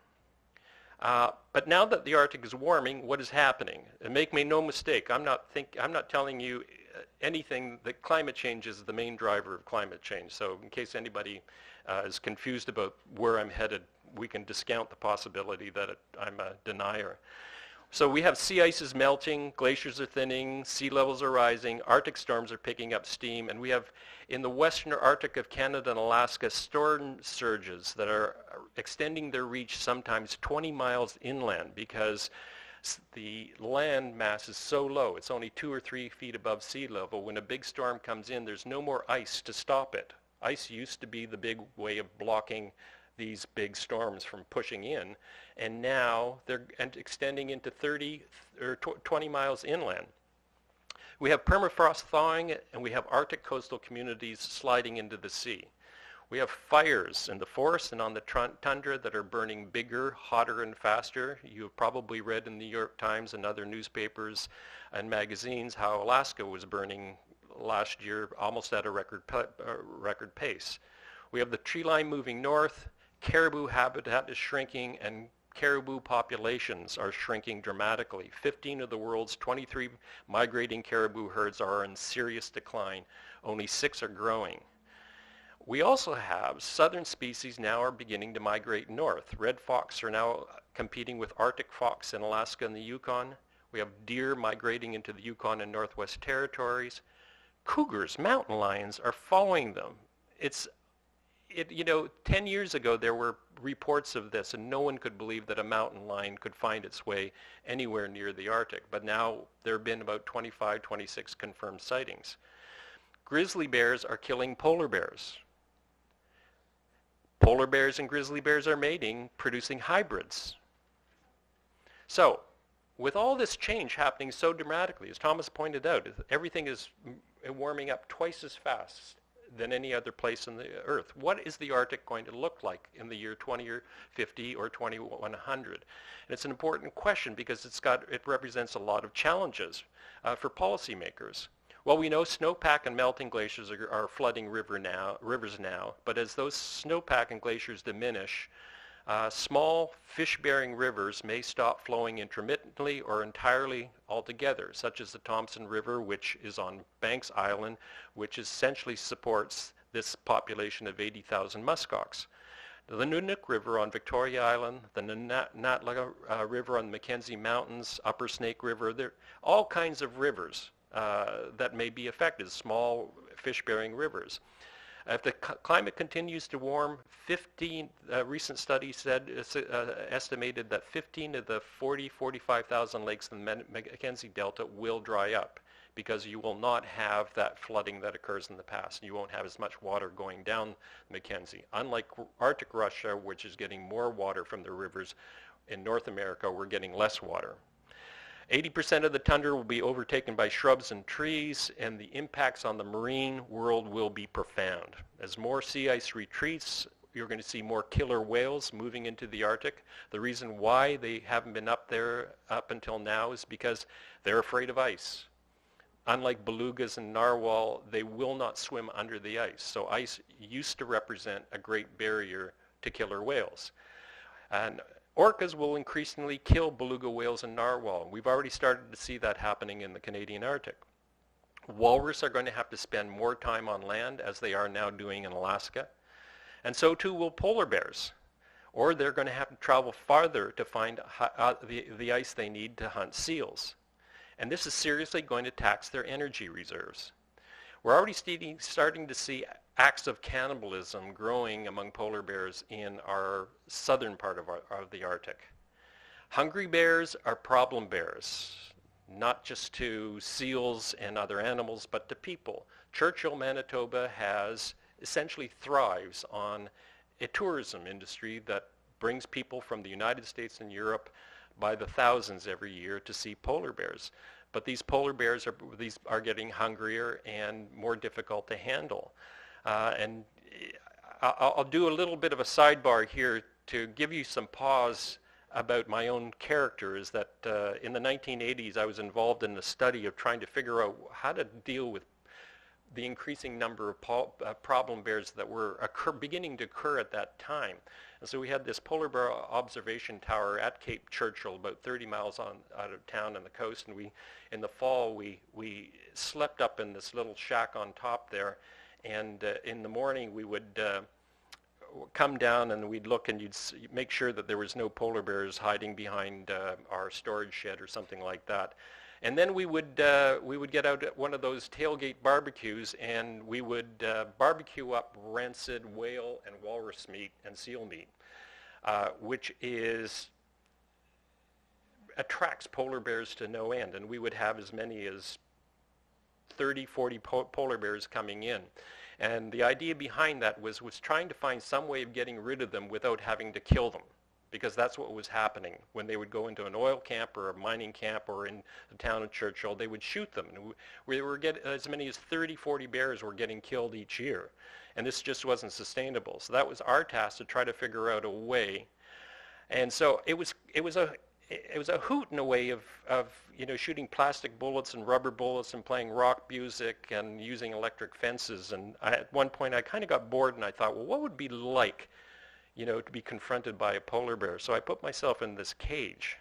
But now that the Arctic is warming, what is happening? And make me no mistake, I'm not telling you anything that climate change is the main driver of climate change. So in case anybody is confused about where I'm headed, we can discount the possibility that I'm a denier. So we have sea ice is melting, glaciers are thinning, sea levels are rising, Arctic storms are picking up steam, and we have in the western Arctic of Canada and Alaska storm surges that are extending their reach sometimes 20 miles inland because the land mass is so low. It's only 2 or 3 feet above sea level. When a big storm comes in, there's no more ice to stop it. Ice used to be the big way of blocking these big storms from pushing in, and now they're extending into 30 or 20 miles inland. We have permafrost thawing, and we have Arctic coastal communities sliding into the sea. We have fires in the forests and on the tundra that are burning bigger, hotter, and faster. You have probably read in the New York Times and other newspapers and magazines how Alaska was burning last year almost at a record pace. We have the tree line moving north, caribou habitat is shrinking, and caribou populations are shrinking dramatically. 15 of the world's 23 migrating caribou herds are in serious decline. Only 6 are growing. We also have southern species now are beginning to migrate north. Red fox are now competing with Arctic fox in Alaska and the Yukon. We have deer migrating into the Yukon and Northwest Territories. Cougars, mountain lions, are following them. 10 years ago there were reports of this, and no one could believe that a mountain lion could find its way anywhere near the Arctic. But now there have been about 25, 26 confirmed sightings. grizzly bears are killing polar bears. Polar bears and grizzly bears are mating, producing hybrids. So, with all this change happening so dramatically, as Thomas pointed out, everything is warming up twice as fast than any other place on the Earth. What is the Arctic going to look like in the year 2050 or 2100? And it's an important question because it represents a lot of challenges for policymakers. Well, we know snowpack and melting glaciers are flooding rivers now, but as those snowpack and glaciers diminish, small fish-bearing rivers may stop flowing intermittently or entirely altogether, such as the Thompson River, which is on Banks Island, which essentially supports this population of 80,000 muskox. The Nunuk River on Victoria Island, the Natla River on the Mackenzie Mountains, Upper Snake River, there are all kinds of rivers that may be affected, small fish-bearing rivers. If the climate continues to warm, recent studies estimated that 15 of the 45,000 lakes in the Mackenzie Delta will dry up because you will not have that flooding that occurs in the past. You won't have as much water going down Mackenzie. Unlike Arctic Russia, which is getting more water from the rivers, in North America, we're getting less water. 80% of the tundra will be overtaken by shrubs and trees, and the impacts on the marine world will be profound. As more sea ice retreats, you're going to see more killer whales moving into the Arctic. The reason why they haven't been up there up until now is because they're afraid of ice. Unlike belugas and narwhal, they will not swim under the ice. So ice used to represent a great barrier to killer whales. And orcas will increasingly kill beluga whales and narwhal. We've already started to see that happening in the Canadian Arctic. Walrus are going to have to spend more time on land, as they are now doing in Alaska. And so too will polar bears. Or they're going to have to travel farther to find the ice they need to hunt seals. And this is seriously going to tax their energy reserves. We're already starting to see acts of cannibalism growing among polar bears in our southern part of the Arctic. Hungry bears are problem bears, not just to seals and other animals, but to people. Churchill, Manitoba essentially thrives on a tourism industry that brings people from the United States and Europe by the thousands every year to see polar bears. But these polar bears are getting hungrier and more difficult to handle. And I'll do a little bit of a sidebar here to give you some pause about my own character, is that in the 1980s I was involved in the study of trying to figure out how to deal with the increasing number of problem bears that were beginning to occur at that time. And so we had this polar bear observation tower at Cape Churchill, about 30 miles out of town on the coast, and in the fall we slept up in this little shack on top there, and in the morning we would come down and we'd look, and you'd make sure that there was no polar bears hiding behind our storage shed or something like that. And then we would get out at one of those tailgate barbecues, and we would barbecue up rancid whale and walrus meat and seal meat, which attracts polar bears to no end. And we would have as many as 30, 40 polar bears coming in. And the idea behind that was trying to find some way of getting rid of them without having to kill them, because that's what was happening. When they would go into an oil camp or a mining camp or in the town of Churchill, they would shoot them. And we were getting as many as 30, 40 bears were getting killed each year. And this just wasn't sustainable. So that was our task, to try to figure out a way. And so it was a hoot in a way of shooting plastic bullets and rubber bullets and playing rock music and using electric fences. And at one point I kind of got bored, and I thought, well, what would it be like to be confronted by a polar bear? So I put myself in this cage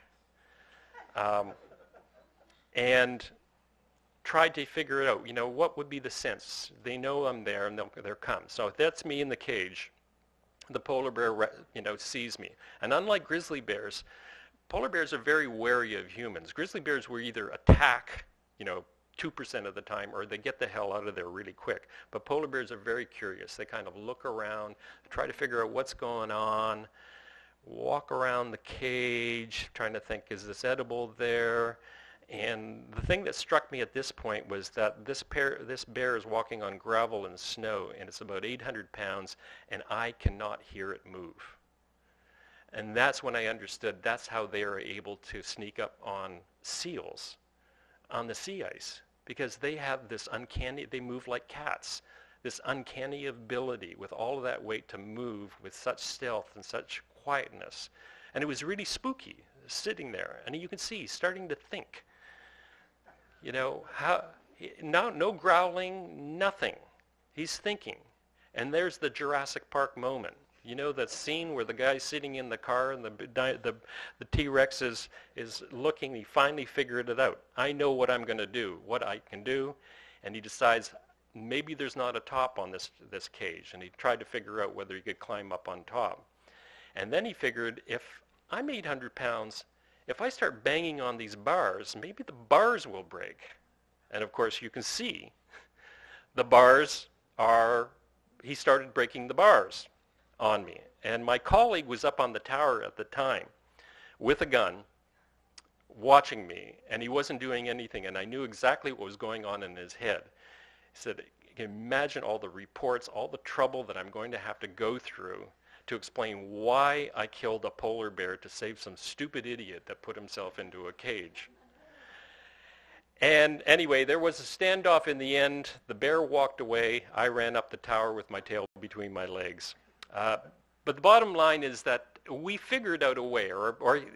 and tried to figure it out. What would be the sense? They know I'm there, and they'll come. So if that's me in the cage, the polar bear sees me. And unlike grizzly bears, polar bears are very wary of humans. Grizzly bears will either attack 2% of the time, or they get the hell out of there really quick. But polar bears are very curious. They kind of look around, try to figure out what's going on, walk around the cage, trying to think, is this edible there? And the thing that struck me at this point was that this bear is walking on gravel and snow, and it's about 800 pounds, and I cannot hear it move. And that's when I understood that's how they are able to sneak up on seals on the sea ice, because they have this uncanny, they move like cats, this uncanny ability with all of that weight to move with such stealth and such quietness. And it was really spooky, sitting there. And you can see he's starting to think. You know, no growling, nothing. He's thinking. And there's the Jurassic Park moment. You know that scene where the guy's sitting in the car and the T-Rex is looking, he finally figured it out. I know what I'm going to do, what I can do. And he decides maybe there's not a top on this cage. And he tried to figure out whether he could climb up on top. And then he figured, if I'm 800 pounds, if I start banging on these bars, maybe the bars will break. And of course, you can see the bars he started breaking the bars on me. And my colleague was up on the tower at the time with a gun watching me, and he wasn't doing anything, and I knew exactly what was going on in his head. He said, you can imagine all the reports, all the trouble that I'm going to have to go through to explain why I killed a polar bear to save some stupid idiot that put himself into a cage. And anyway, there was a standoff in the end. The bear walked away. I ran up the tower with my tail between my legs. But the bottom line is that we figured out a way, or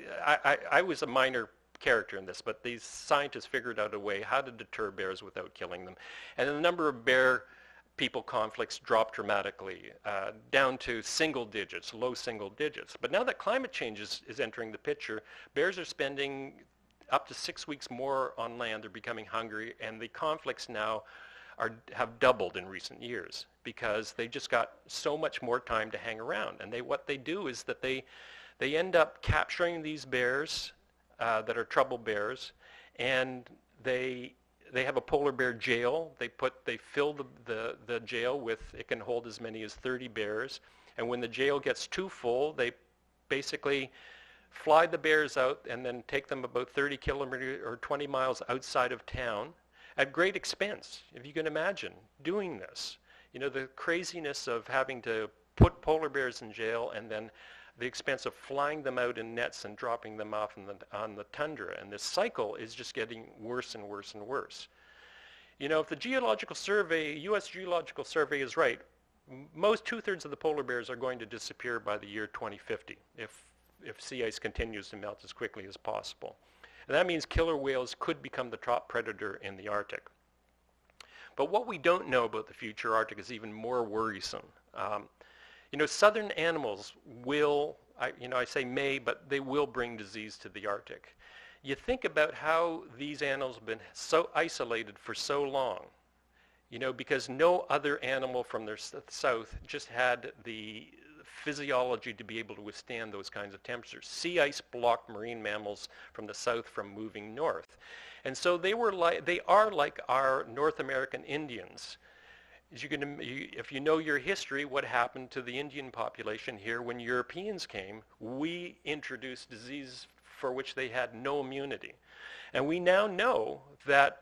I was a minor character in this, but these scientists figured out a way how to deter bears without killing them. And the number of bear-people conflicts dropped dramatically, down to single digits, low single digits. But now that climate change is entering the picture, bears are spending up to 6 weeks more on land. They're becoming hungry, and the conflicts now have doubled in recent years because they just got so much more time to hang around. And what they do is that they end up capturing these bears that are trouble bears, and they have a polar bear jail. They fill the jail with, it can hold as many as 30 bears, and when the jail gets too full, they basically fly the bears out and then take them about 30 kilometers or 20 miles outside of town at great expense. If you can imagine doing this, you know, the craziness of having to put polar bears in jail and then the expense of flying them out in nets and dropping them off on the tundra. And this cycle is just getting worse and worse and worse. You know, if the Geological Survey, U.S. Geological Survey is right, most 2/3 of the polar bears are going to disappear by the year 2050 if sea ice continues to melt as quickly as possible. And that means killer whales could become the top predator in the Arctic. But what we don't know about the future Arctic is even more worrisome. You know, southern animals will, I say may, but they will bring disease to the Arctic. You think about how these animals have been so isolated for so long, you know, because no other animal from the south just had the physiology to be able to withstand those kinds of temperatures. Sea ice blocked marine mammals from the south from moving north. And so they are like our North American Indians. If you know your history, what happened to the Indian population here when Europeans came, we introduced diseases for which they had no immunity. And we now know that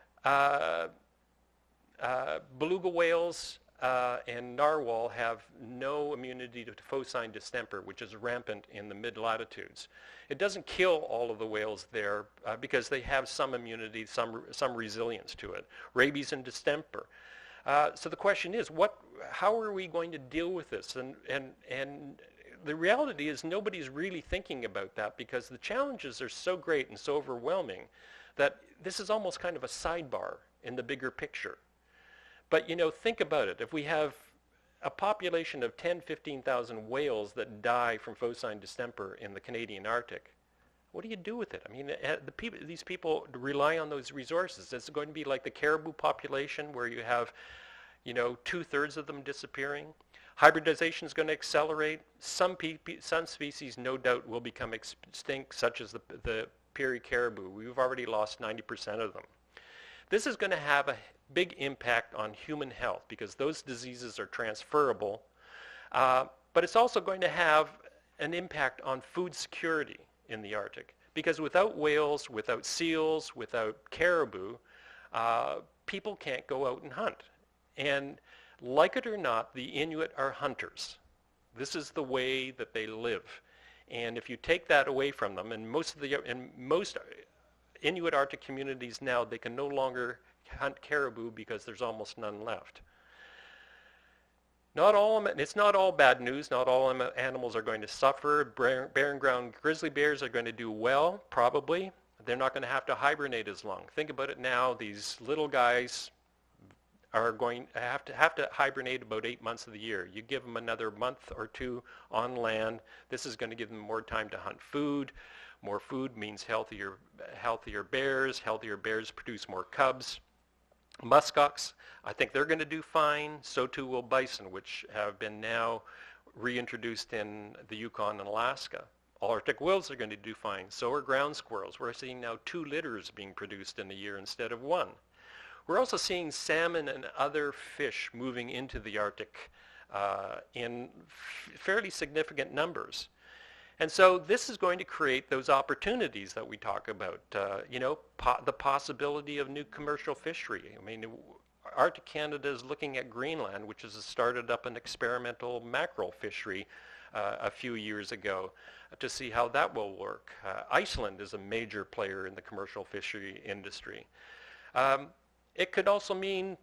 beluga whales and narwhal have no immunity to phocine distemper, which is rampant in the mid-latitudes. It doesn't kill all of the whales there because they have some immunity, some resilience to it. Rabies and distemper. So the question is, how are we going to deal with this? And the reality is nobody's really thinking about that because the challenges are so great and so overwhelming that this is almost kind of a sidebar in the bigger picture. But, you know, think about it. If we have a population of 10, 15,000 whales that die from phocine distemper in the Canadian Arctic, what do you do with it? I mean, these people rely on those resources. It's going to be like the caribou population where you have, you know, 2/3 of them disappearing. Hybridization is going to accelerate. Some species, no doubt, will become extinct, such as the Peary caribou. We've already lost 90% of them. This is going to have a big impact on human health because those diseases are transferable, but it's also going to have an impact on food security in the Arctic Because without whales, without seals, without caribou, people can't go out and hunt. And like it or not, the Inuit are hunters. This is the way that they live. And if you take that away from them, and most Inuit Arctic communities now, they can no longer hunt caribou because there's almost none left. It's not all bad news. Not all animals are going to suffer. Barren ground grizzly bears are going to do well, probably. They're not going to have to hibernate as long. Think about it now. These little guys are going to have to hibernate about 8 months of the year. You give them another month or two on land. This is going to give them more time to hunt food. More food means healthier bears. Healthier bears produce more cubs. Muskox, I think they're going to do fine. So too will bison, which have been now reintroduced in the Yukon and Alaska. Arctic wolves are going to do fine. So are ground squirrels. We're seeing now 2 litters being produced in a year instead of 1. We're also seeing salmon and other fish moving into the Arctic in fairly significant numbers. And so this is going to create those opportunities that we talk about, the possibility of new commercial fishery. I mean, Arctic Canada is looking at Greenland, which has started up an experimental mackerel fishery a few years ago to see how that will work. Iceland is a major player in the commercial fishery industry. It could also mean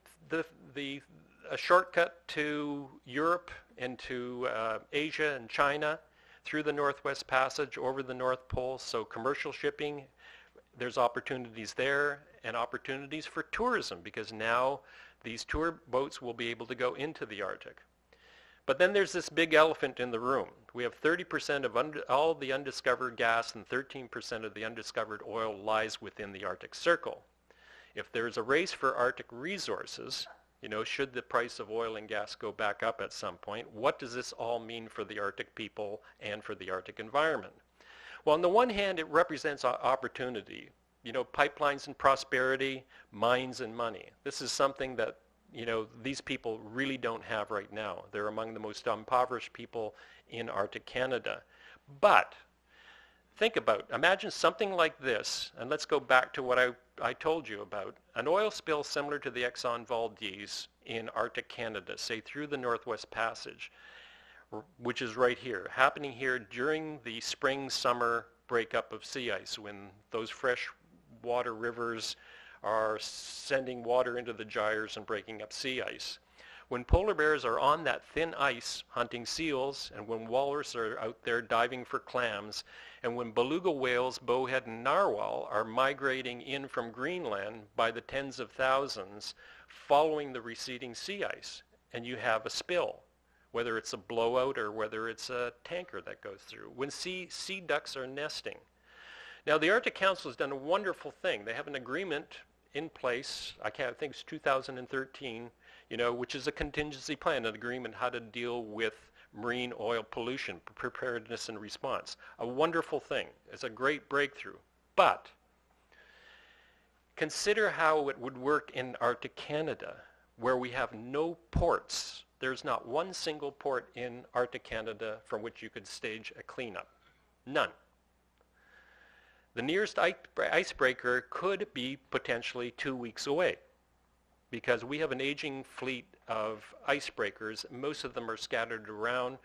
a shortcut to Europe and to Asia and China through the Northwest Passage over the North Pole. So commercial shipping, there's opportunities there, and opportunities for tourism, because now these tour boats will be able to go into the Arctic. But then there's this big elephant in the room. We have 30% of all the undiscovered gas and 13% of the undiscovered oil lies within the Arctic Circle. If there's a race for Arctic resources, should the price of oil and gas go back up at some point, what does this all mean for the Arctic people and for the Arctic environment? Well, on the one hand, it represents opportunity. Pipelines and prosperity, mines and money. This is something that, these people really don't have right now. They're among the most impoverished people in Arctic Canada. But imagine something like this, and let's go back to what I told you about. An oil spill similar to the Exxon Valdez in Arctic Canada, say through the Northwest Passage, which is right here, happening here during the spring-summer breakup of sea ice, when those fresh water rivers are sending water into the gyres and breaking up sea ice. When polar bears are on that thin ice hunting seals, and when walrus are out there diving for clams, and when beluga whales, bowhead, and narwhal are migrating in from Greenland by the tens of thousands following the receding sea ice, and you have a spill, whether it's a blowout or whether it's a tanker that goes through, when sea ducks are nesting. Now, the Arctic Council has done a wonderful thing. They have an agreement in place, I think it's 2013, which is a contingency plan, an agreement how to deal with marine oil pollution, preparedness and response. A wonderful thing. It's a great breakthrough. But consider how it would work in Arctic Canada, where we have no ports. There's not one single port in Arctic Canada from which you could stage a cleanup. None. The nearest icebreaker could be potentially 2 weeks away, because we have an aging fleet of icebreakers. Most of them are scattered around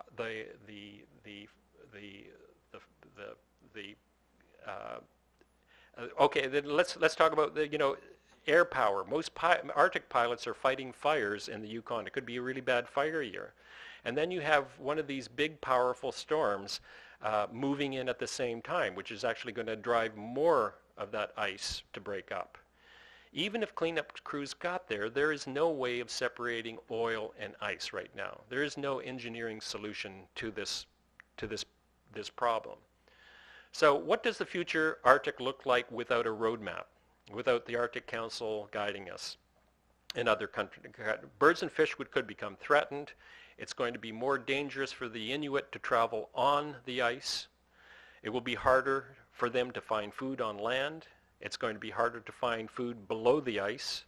okay, then let's talk about the air power. Most Arctic pilots are fighting fires in the Yukon. It could be a really bad fire year, and then you have one of these big, powerful storms moving in at the same time, which is actually going to drive more of that ice to break up. Even if cleanup crews got there, there is no way of separating oil and ice right now. There is no engineering solution to this problem. So what does the future Arctic look like without a roadmap, without the Arctic Council guiding us? In other countries, birds and fish could become threatened. It's going to be more dangerous for the Inuit to travel on the ice. It will be harder for them to find food on land. It's going to be harder to find food below the ice.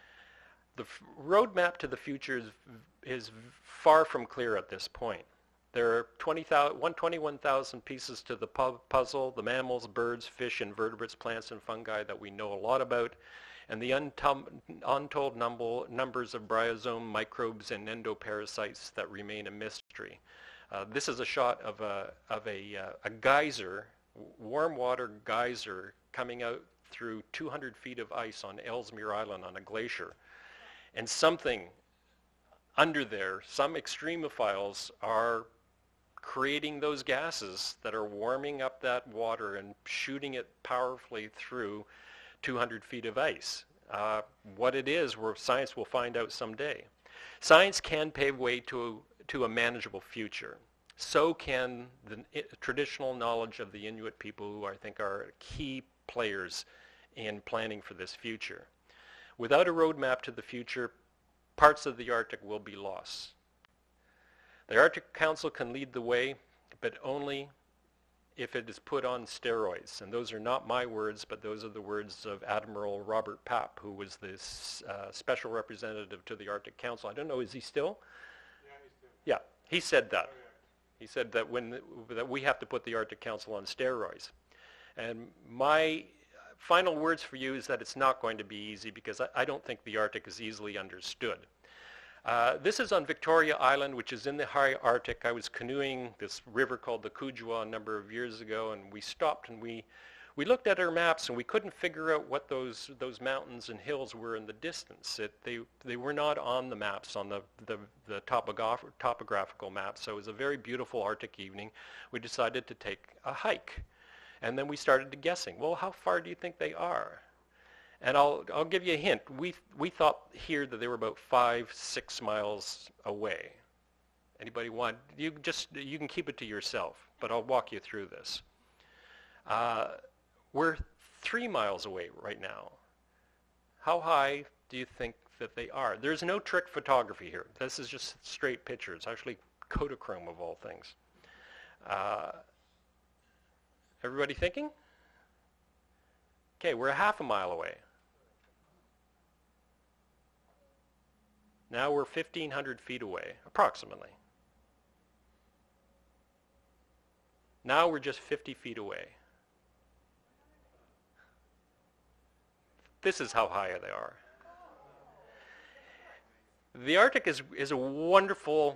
The roadmap to the future is far from clear at this point. There are 21,000 pieces to the puzzle, the mammals, birds, fish, invertebrates, plants, and fungi that we know a lot about, and the untold numbers of bryozoan microbes and endoparasites that remain a mystery. This is a shot of a geyser, warm water geyser, coming out through 200 feet of ice on Ellesmere Island on a glacier. And something under there, some extremophiles are creating those gases that are warming up that water and shooting it powerfully through 200 feet of ice. What it is, science will find out someday. Science can pave way to a manageable future. So can the traditional knowledge of the Inuit people, who I think are key players in planning for this future. Without a roadmap to the future, parts of the Arctic will be lost. The Arctic Council can lead the way, but only if it is put on steroids. And those are not my words, but those are the words of Admiral Robert Papp, who was the special representative to the Arctic Council. I don't know, is he still? Yeah, he's still. Yeah, he said that. He said that that we have to put the Arctic Council on steroids. And my final words for you is that it's not going to be easy, because I don't think the Arctic is easily understood. This is on Victoria Island, which is in the high Arctic. I was canoeing this river called the Kujua a number of years ago, and we stopped and we looked at our maps, and we couldn't figure out what those mountains and hills were in the distance. They were not on the maps, on the topographical maps. So it was a very beautiful Arctic evening. We decided to take a hike. And then we started guessing, well, how far do you think they are? And I'll give you a hint. We thought here that they were about 5-6 miles away. Anybody want? You can keep it to yourself, but I'll walk you through this. We're 3 miles away right now. How high do you think that they are? There's no trick photography here. This is just straight pictures, actually Kodachrome of all things. Everybody thinking? Okay, we're a half a mile away. Now we're 1,500 feet away, approximately. Now we're just 50 feet away. This is how high they are. The Arctic is a wonderful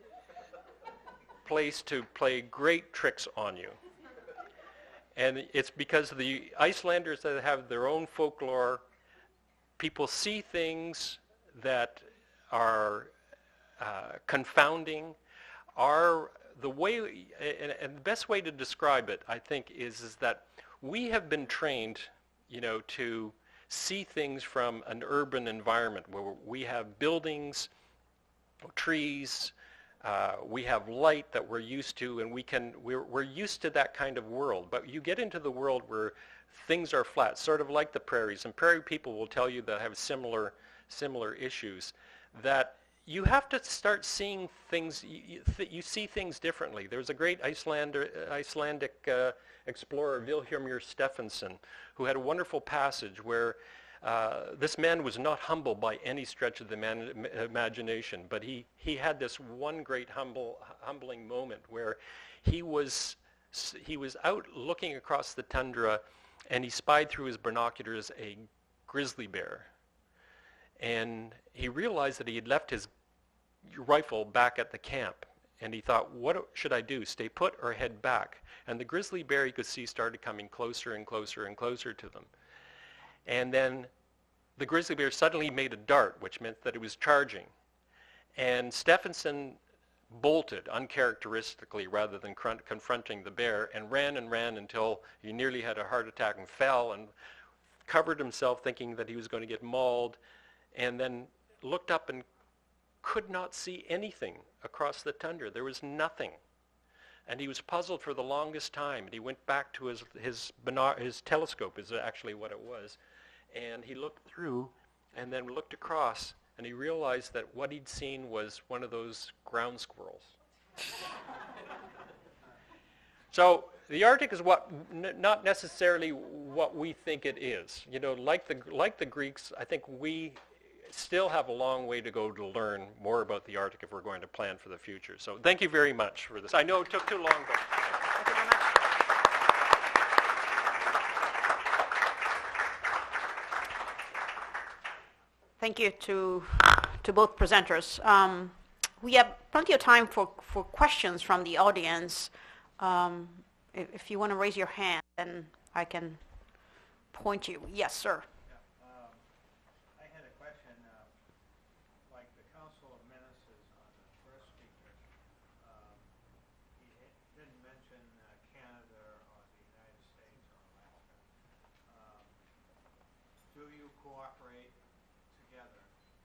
place to play great tricks on you. And it's because the Icelanders that have their own folklore, people see things that are confounding, are the way, and the best way to describe it, I think, is that we have been trained, to see things from an urban environment where we have buildings, trees, we have light that we're used to, and we're used to that kind of world. But you get into the world where things are flat, sort of like the prairies, and prairie people will tell you that have similar issues, that you have to start seeing things, you see things differently. There's a great Icelandic explorer, Vilhjálmur Stefansson, who had a wonderful passage where this man was not humble by any stretch of the imagination, but he had this one great humbling moment where he was out looking across the tundra, and he spied through his binoculars a grizzly bear. And he realized that he had left his rifle back at the camp. And he thought, what should I do, stay put or head back? And the grizzly bear, he could see, started coming closer and closer and closer to them. And then the grizzly bear suddenly made a dart, which meant that it was charging. And Stefansson bolted uncharacteristically rather than confronting the bear, and ran until he nearly had a heart attack and fell and covered himself thinking that he was going to get mauled, and then looked up and could not see anything across the tundra. There was nothing. And he was puzzled for the longest time. And he went back to his telescope, is actually what it was. And he looked through and then looked across, and he realized that what he'd seen was one of those ground squirrels. So the Arctic is not necessarily what we think it is. Like the Greeks, I think we still have a long way to go to learn more about the Arctic if we're going to plan for the future. So thank you very much for this. I know it took too long, but... Thank you very much. Thank you to both presenters. We have plenty of time for questions from the audience. If you want to raise your hand, then I can point you. Yes, sir. I had a question. Like the Council of Ministers on the first speaker, he didn't mention Canada or the United States or Alaska. Do you cooperate together?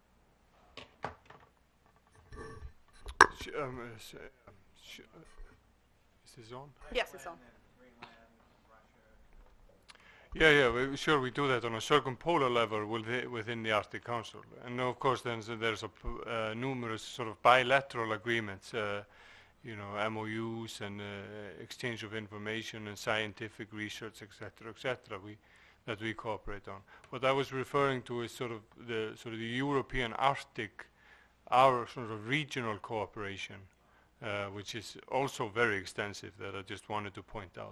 Is this on? Yes, it's on. Greenland, Russia. Yeah, sure, we do that on a circumpolar level within the Arctic Council. And of course, then there's numerous sort of bilateral agreements, MOUs and exchange of information and scientific research, etc., that we cooperate on. What I was referring to is sort of the European Arctic, our sort of regional cooperation, which is also very extensive, that I just wanted to point out.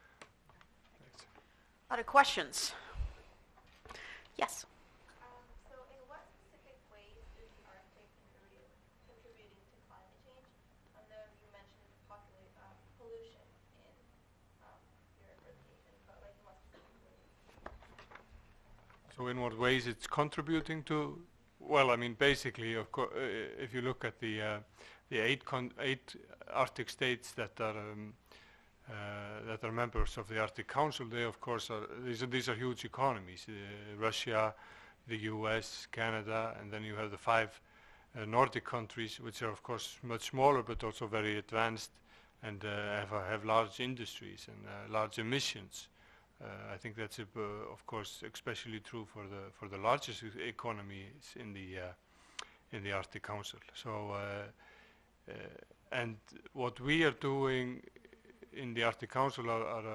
Other questions? Yes. So in what specific ways is the Arctic contributing to climate change? I know you mentioned pollution in your presentation, but like in what specific ways? So in what ways it's contributing to? Well, I mean, basically, of course, if you look at the 8 Arctic states that are members of the Arctic Council, they of course are these are huge economies: Russia, the U.S., Canada, and then you have the 5 Nordic countries, which are of course much smaller but also very advanced and have large industries and large emissions. I think that's of course especially true for the largest economies in the Arctic Council. So and what we are doing in the Arctic Council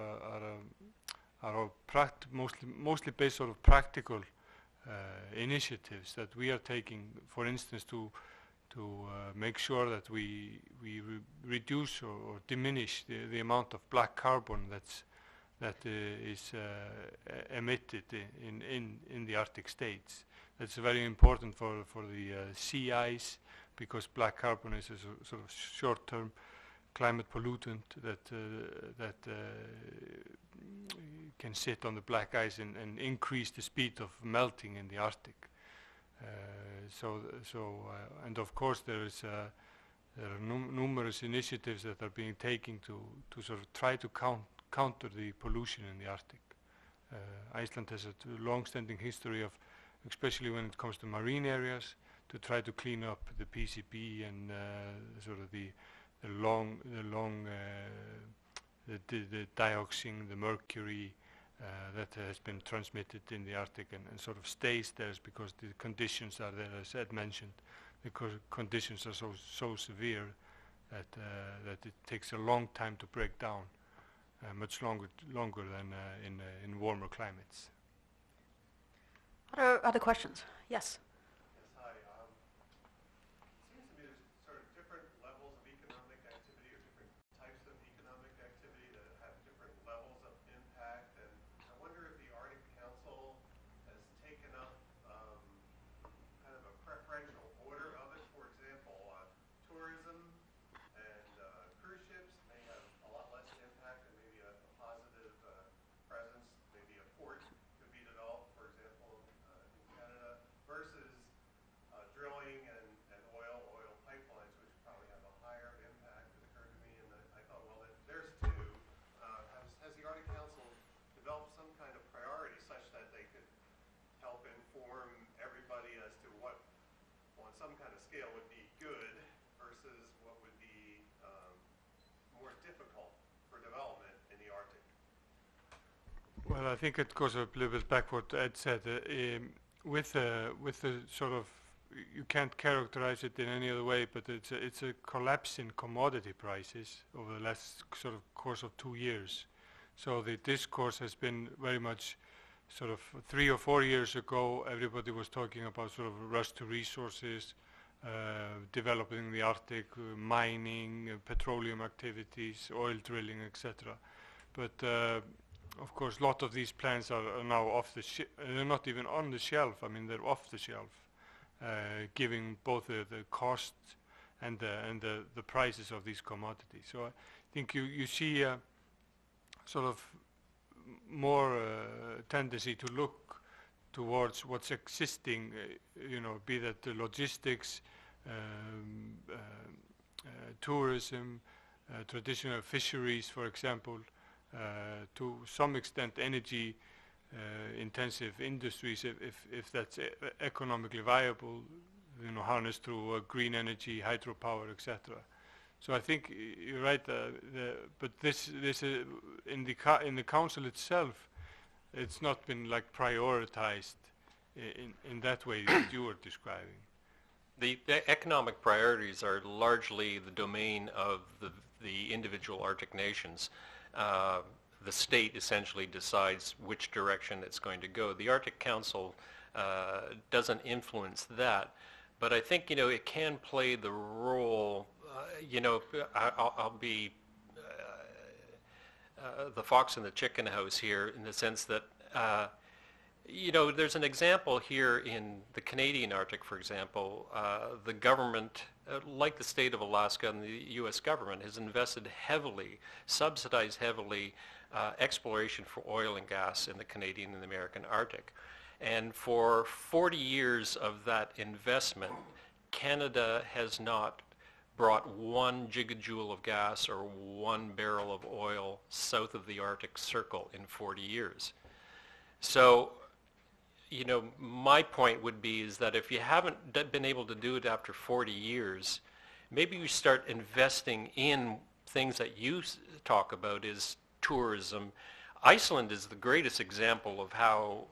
are mostly based on practical initiatives that we are taking. For instance, to make sure that we reduce or diminish the amount of black carbon that is emitted in the Arctic states. That's very important for the sea ice, because black carbon is a sort of short-term climate pollutant that can sit on the black ice and increase the speed of melting in the Arctic. And of course there are numerous initiatives that are being taken to sort of try to counter the pollution in the Arctic. Iceland has a long-standing history of, especially when it comes to marine areas, to try to clean up the PCB and sort of the dioxin, the mercury that has been transmitted in the Arctic and sort of stays there, because the conditions are there, as Ed mentioned. The conditions are so severe that it takes a long time to break down, much longer than in warmer climates. Other questions? Yes. Well, I think it goes a little bit back what Ed said. With the sort of, you can't characterize it in any other way, but it's a collapse in commodity prices over the last sort of course of 2 years. So the discourse has been very much sort of 3 or 4 years ago, everybody was talking about sort of rush to resources, developing the Arctic, mining, petroleum activities, oil drilling, etc. But of course, a lot of these plans are now off the they're not even on the shelf. I mean, they're off the shelf, giving both the cost and the prices of these commodities. So I think you see sort of more tendency to look towards what's existing, be that the logistics, tourism, traditional fisheries, for example, to some extent energy intensive industries, if that's economically viable, harnessed through green energy, hydropower, etc. So I think you're right. But this in the council itself, it's not been like prioritized in that way that you were describing. The economic priorities are largely the domain of the individual Arctic nations. The state essentially decides which direction it's going to go. The Arctic Council doesn't influence that, but I think it can play the role. I'll be the fox in the chicken house here, in the sense that there's an example here in the Canadian Arctic, for example. The government, like the state of Alaska and the U.S. government, has invested heavily, subsidized heavily, exploration for oil and gas in the Canadian and the American Arctic. And for 40 years of that investment, Canada has not brought 1 gigajoule of gas or 1 barrel of oil south of the Arctic Circle in 40 years. So, my point would be is that if you haven't been able to do it after 40 years, maybe you start investing in things that you talk about, is tourism. Iceland is the greatest example of how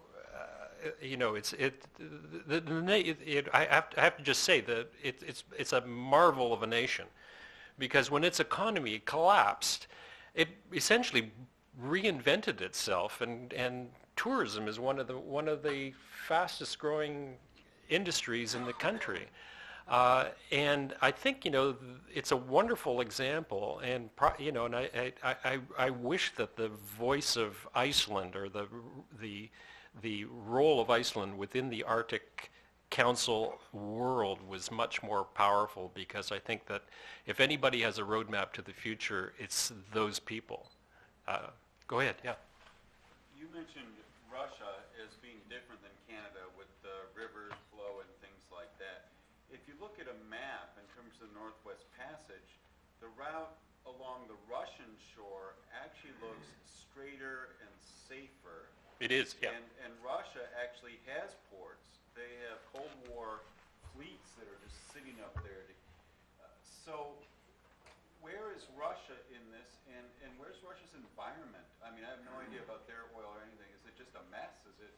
I have to just say that it's a marvel of a nation, because when its economy collapsed, it essentially reinvented itself, and tourism is one of the fastest growing industries in the country. And I think it's a wonderful example, and and I wish that the voice of Iceland, or the role of Iceland within the Arctic Council world, was much more powerful, because I think that if anybody has a roadmap to the future, it's those people. Go ahead, yeah. You mentioned Russia as being different than Canada with the rivers flow and things like that. If you look at a map in terms of the Northwest Passage, the route along the Russian shore actually looks straighter and safer. It is, yeah. And Russia actually has ports. They have Cold War fleets that are just sitting up there. So where is Russia in this, and where's Russia's environment? I mean, I have no idea about their oil or anything. Is it just a mess? Is it,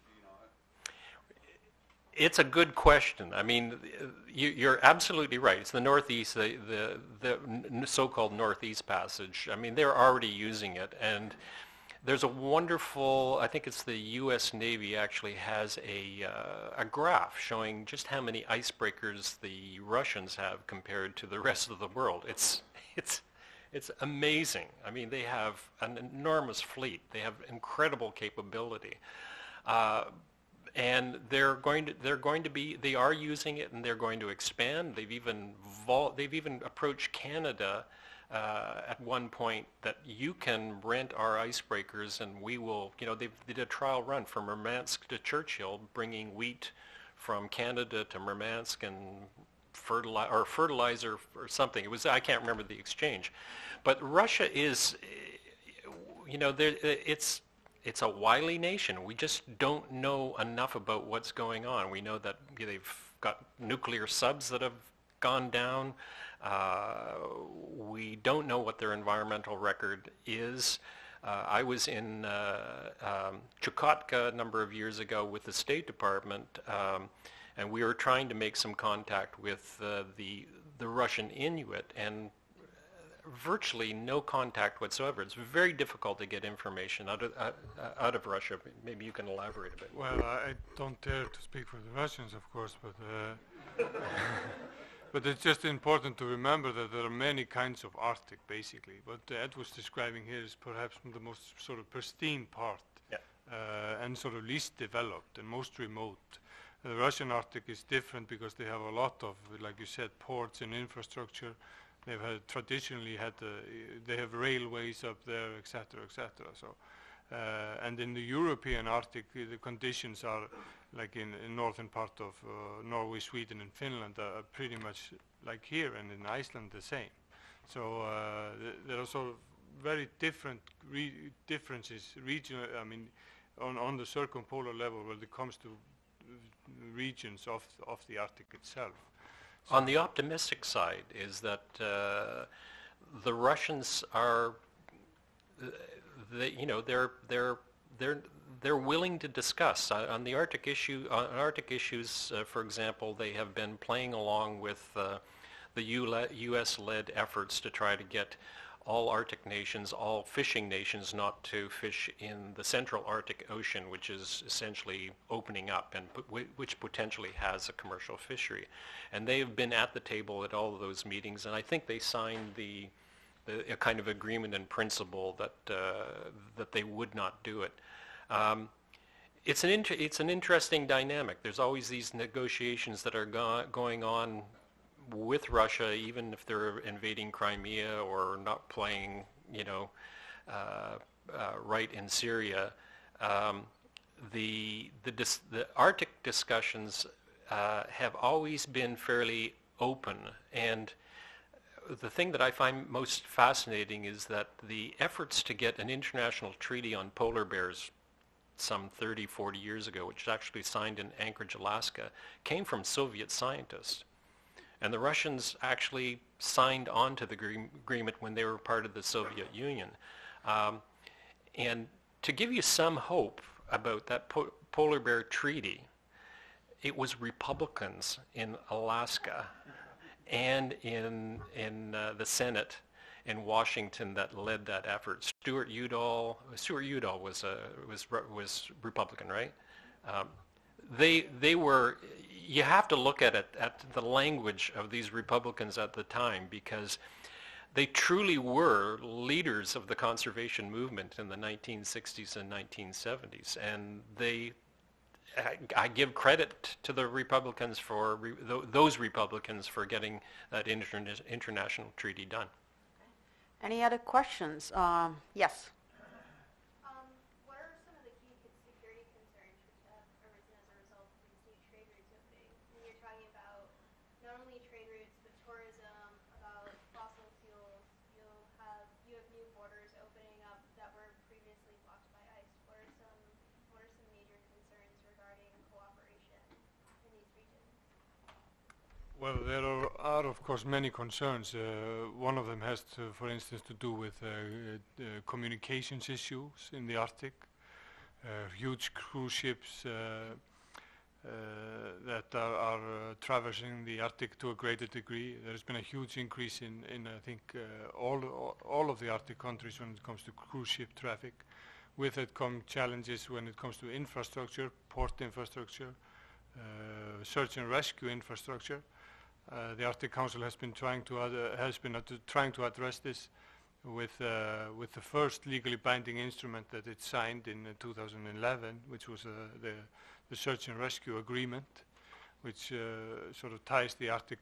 It's a good question. I mean, you're absolutely right. It's the Northeast, the so-called Northeast Passage. I mean, they're already using it, and there's a wonderful, I think it's the U.S. Navy actually has a graph showing just how many icebreakers the Russians have compared to the rest of the world. It's amazing. I mean, they have an enormous fleet. They have incredible capability. And they are using it, and they're going to expand. They've even approached Canada at one point that you can rent our icebreakers, and we will, they did a trial run from Murmansk to Churchill, bringing wheat from Canada to Murmansk, and fertilizer or something. It was, I can't remember the exchange. But Russia is, it's a wily nation. We just don't know enough about what's going on. We know that they've got nuclear subs that have gone down. We don't know what their environmental record is. I was in Chukotka a number of years ago with the State Department, and we were trying to make some contact with the Russian Inuit, and virtually no contact whatsoever. It's very difficult to get information out of Russia. Maybe you can elaborate a bit. Well, I don't dare to speak for the Russians, of course, but but it's just important to remember that there are many kinds of Arctic, basically. What Ed was describing here is perhaps the most sort of pristine part, and sort of least developed and most remote. The Russian Arctic is different because they have a lot of, like you said, ports and infrastructure. They've traditionally had, they have railways up there, etc., etc. So, and in the European Arctic, the conditions are, like in northern part of Norway, Sweden, and Finland, are pretty much like here, and in Iceland the same. So there are sort of very different differences, regional. I mean, on the circumpolar level, when it comes to regions of the Arctic itself. So on the optimistic side is that the Russians are, they're willing to discuss on the Arctic issue. On Arctic issues, for example, they have been playing along with the U.S.-led efforts to try to get all Arctic nations, all fishing nations, not to fish in the central Arctic Ocean, which is essentially opening up and which potentially has a commercial fishery. And they have been at the table at all of those meetings, and I think they signed a kind of agreement in principle that they would not do it. It's an interesting dynamic. There's always these negotiations that are going on with Russia, even if they're invading Crimea or not playing, right in Syria. The Arctic discussions have always been fairly open, and the thing that I find most fascinating is that the efforts to get an international treaty on polar bears some 30, 40 years ago, which was actually signed in Anchorage, Alaska, came from Soviet scientists. And the Russians actually signed on to the agreement when they were part of the Soviet Union. And to give you some hope about that polar bear treaty, it was Republicans in Alaska and in the Senate in Washington that led that effort. Stuart Udall was Republican, right? They were. You have to look at it, at the language of these Republicans at the time, because they truly were leaders of the conservation movement in the 1960s and 1970s, and I give credit to the Republicans for those Republicans for getting that international treaty done. Any other questions? Yes. What are some of the key security concerns which have arisen as a result of these new trade routes opening? And you're talking about not only trade routes, but tourism, about fossil fuels. You have new borders opening up that were previously blocked by ice. What are some major concerns regarding cooperation in these regions? Well, there are of course many concerns. One of them has to, for instance, to do with communications issues in the Arctic. Huge cruise ships that are traversing the Arctic to a greater degree. There has been a huge increase in I think all of the Arctic countries when it comes to cruise ship traffic. With it come challenges when it comes to infrastructure, port infrastructure, search and rescue infrastructure. The Arctic Council has been trying to address this with the first legally binding instrument that it signed in 2011, which was the Search and Rescue Agreement, which sort of ties the Arctic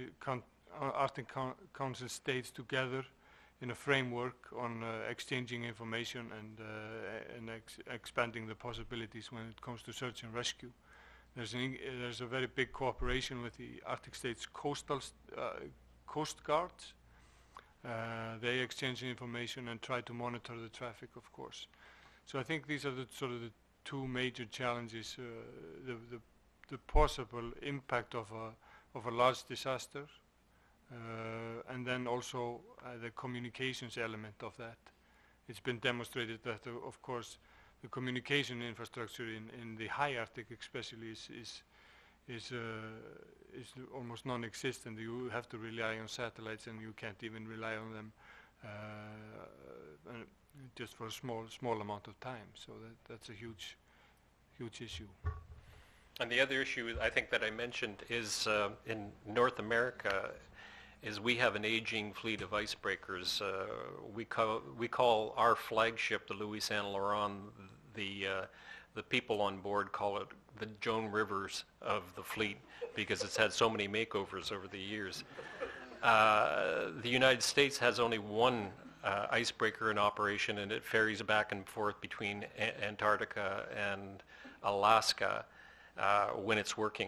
Council states together in a framework on exchanging information and expanding the possibilities when it comes to search and rescue. There's a very big cooperation with the Arctic states' coast guards. They exchange information and try to monitor the traffic, of course. So I think these are the sort of the two major challenges: the possible impact of a large disaster, and then also the communications element of that. It's been demonstrated that, of course, the communication infrastructure in the high Arctic especially is almost non-existent. You have to rely on satellites, and you can't even rely on them just for a small amount of time. So that's a huge issue. And the other issue I think that I mentioned is in North America is we have an aging fleet of icebreakers. We call our flagship, the Louis Saint Laurent, the people on board call it the Joan Rivers of the fleet because it's had so many makeovers over the years. The United States has only one icebreaker in operation, and it ferries back and forth between Antarctica and Alaska when it's working.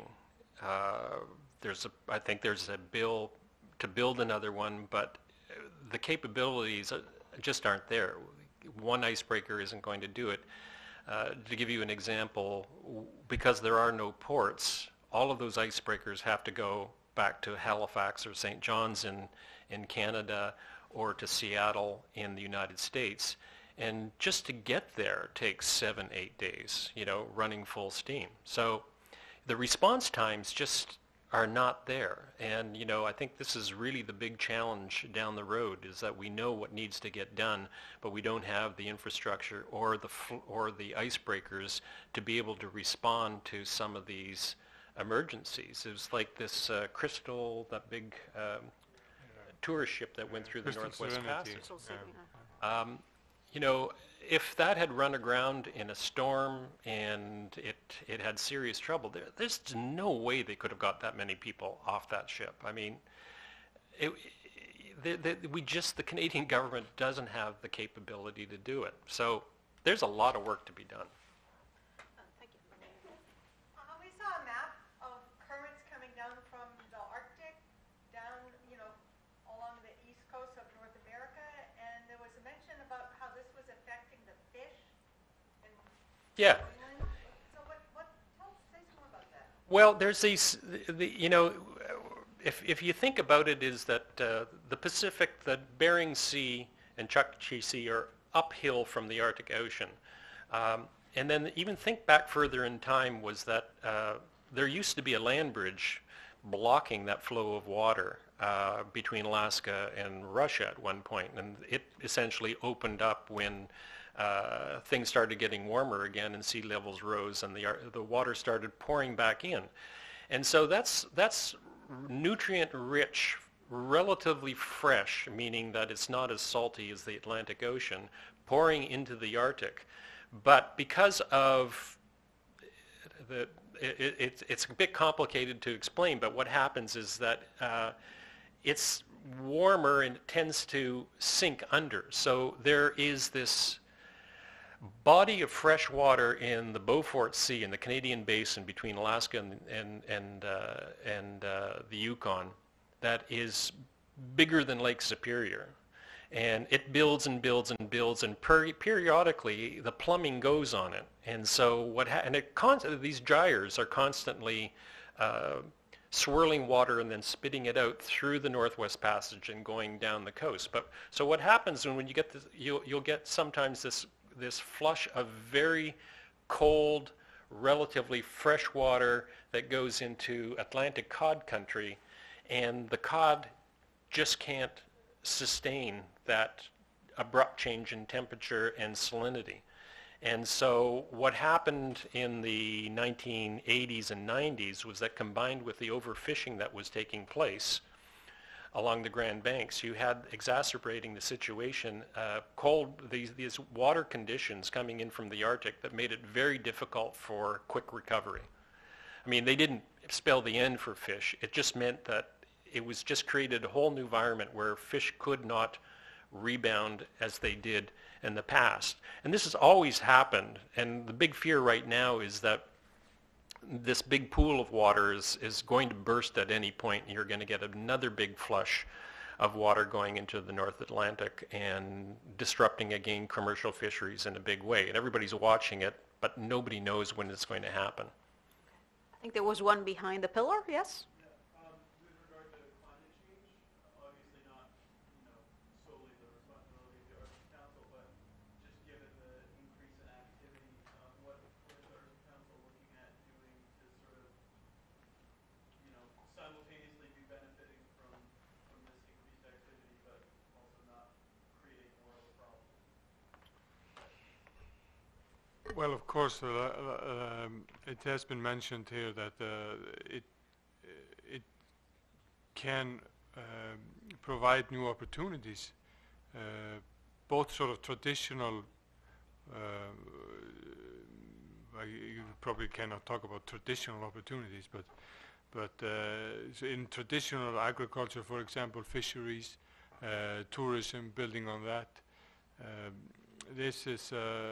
I think there's a bill to build another one, but the capabilities just aren't there. One icebreaker isn't going to do it. To give you an example, because there are no ports, all of those icebreakers have to go back to Halifax or St. John's in Canada or to Seattle in the United States. And just to get there takes 7-8 days, running full steam. So the response times just are not there. And, I think this is really the big challenge down the road, is that we know what needs to get done, but we don't have the infrastructure or the icebreakers to be able to respond to some of these emergencies. It was like this Crystal, that big tourist ship that went through the Northwest Passage. If that had run aground in a storm and it had serious trouble, there's no way they could have got that many people off that ship. I mean, the Canadian government doesn't have the capability to do it. So there's a lot of work to be done. Thank you. We saw a map of currents coming down from the Arctic down, along the east coast of North America, and there was a mention about how this was affecting the fish in Yeah. Greenland. So say some more about that. Well, there's these, if you think about it, is that the Pacific, the Bering Sea and Chukchi Sea are uphill from the Arctic Ocean. And then even think back further in time was that there used to be a land bridge blocking that flow of water between Alaska and Russia at one point, and it essentially opened up when things started getting warmer again and sea levels rose and the water started pouring back in. And so that's nutrient rich, relatively fresh, meaning that it's not as salty as the Atlantic Ocean, pouring into the Arctic. But because of it's a bit complicated to explain, but what happens is that it's warmer and it tends to sink under. So there is this body of fresh water in the Beaufort Sea in the Canadian Basin between Alaska and the Yukon that is bigger than Lake Superior. And it builds and builds and builds, and periodically the plumbing goes on it. And so these gyres are constantly swirling water and then spitting it out through the Northwest Passage and going down the coast. But so what happens when you get this, you'll get sometimes this flush of very cold, relatively fresh water that goes into Atlantic cod country, and the cod just can't sustain that abrupt change in temperature and salinity. And so what happened in the 1980s and 90s was that, combined with the overfishing that was taking place along the Grand Banks, you had exacerbating the situation, these water conditions coming in from the Arctic that made it very difficult for quick recovery. I mean, they didn't spell the end for fish. It just meant that it was just created a whole new environment where fish could not rebound as they did in the past. And this has always happened, and the big fear right now is that this big pool of water is going to burst at any point, and you're going to get another big flush of water going into the North Atlantic and disrupting again commercial fisheries in a big way. And everybody's watching it, but nobody knows when it's going to happen. I think there was one behind the pillar, yes? With regard to climate change, obviously not, solely the responsibility of the Arctic Council, but just given the increase in activity, what is the Arctic Council looking at doing to sort of Well, of course, it has been mentioned here that it can provide new opportunities, both sort of traditional. You probably cannot talk about traditional opportunities, but so in traditional agriculture, for example, fisheries, tourism, building on that. This is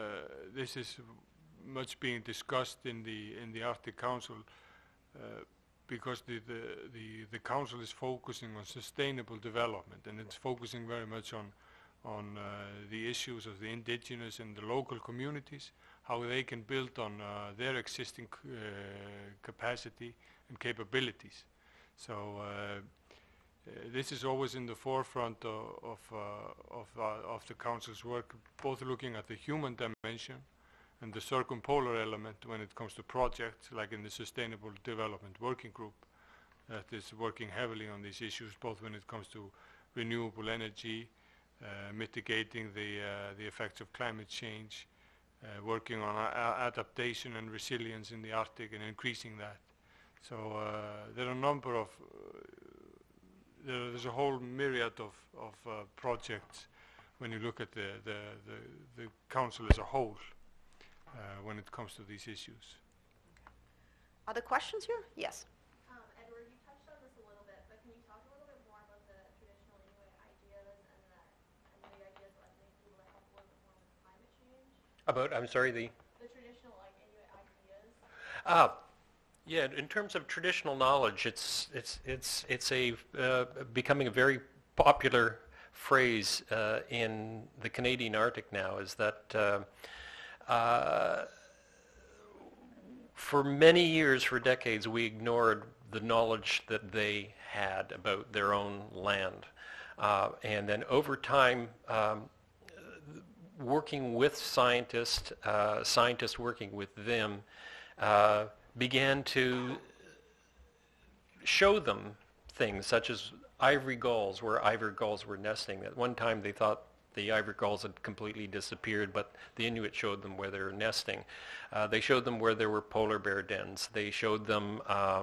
much being discussed in the Arctic Council because the council is focusing on sustainable development, and it's focusing very much on the issues of the indigenous and the local communities, how they can build on their existing capacity and capabilities. So this is always in the forefront of the council's work, both looking at the human dimension and the circumpolar element when it comes to projects, like in the Sustainable Development Working Group that is working heavily on these issues, both when it comes to renewable energy, mitigating the effects of climate change, working on adaptation and resilience in the Arctic and increasing that. So there are a number of there's a whole myriad of projects when you look at the council as a whole when it comes to these issues. Other questions here? Yes. Edward, you touched on this a little bit, but can you talk a little bit more about the traditional Inuit ideas and the ideas that maybe people that help a little bit more with climate change? About, I'm sorry, The traditional Inuit ideas. Yeah, in terms of traditional knowledge, it's becoming a very popular phrase in the Canadian Arctic now. Is that for many years, for decades, we ignored the knowledge that they had about their own land, and then over time, working with scientists working with them. Began to show them things such as ivory gulls, where ivory gulls were nesting. At one time they thought the ivory gulls had completely disappeared, but the Inuit showed them where they were nesting. They showed them where there were polar bear dens. They showed them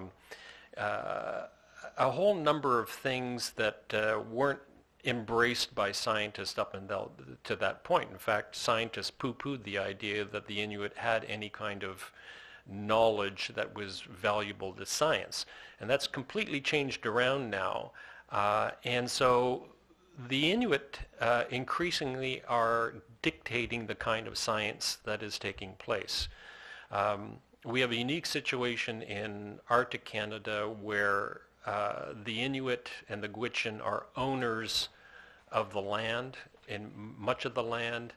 a whole number of things that weren't embraced by scientists up until to that point. In fact, scientists poo-pooed the idea that the Inuit had any kind of knowledge that was valuable to science. And that's completely changed around now. And so the Inuit increasingly are dictating the kind of science that is taking place. We have a unique situation in Arctic Canada where the Inuit and the Gwich'in are owners of the land, in much of the land.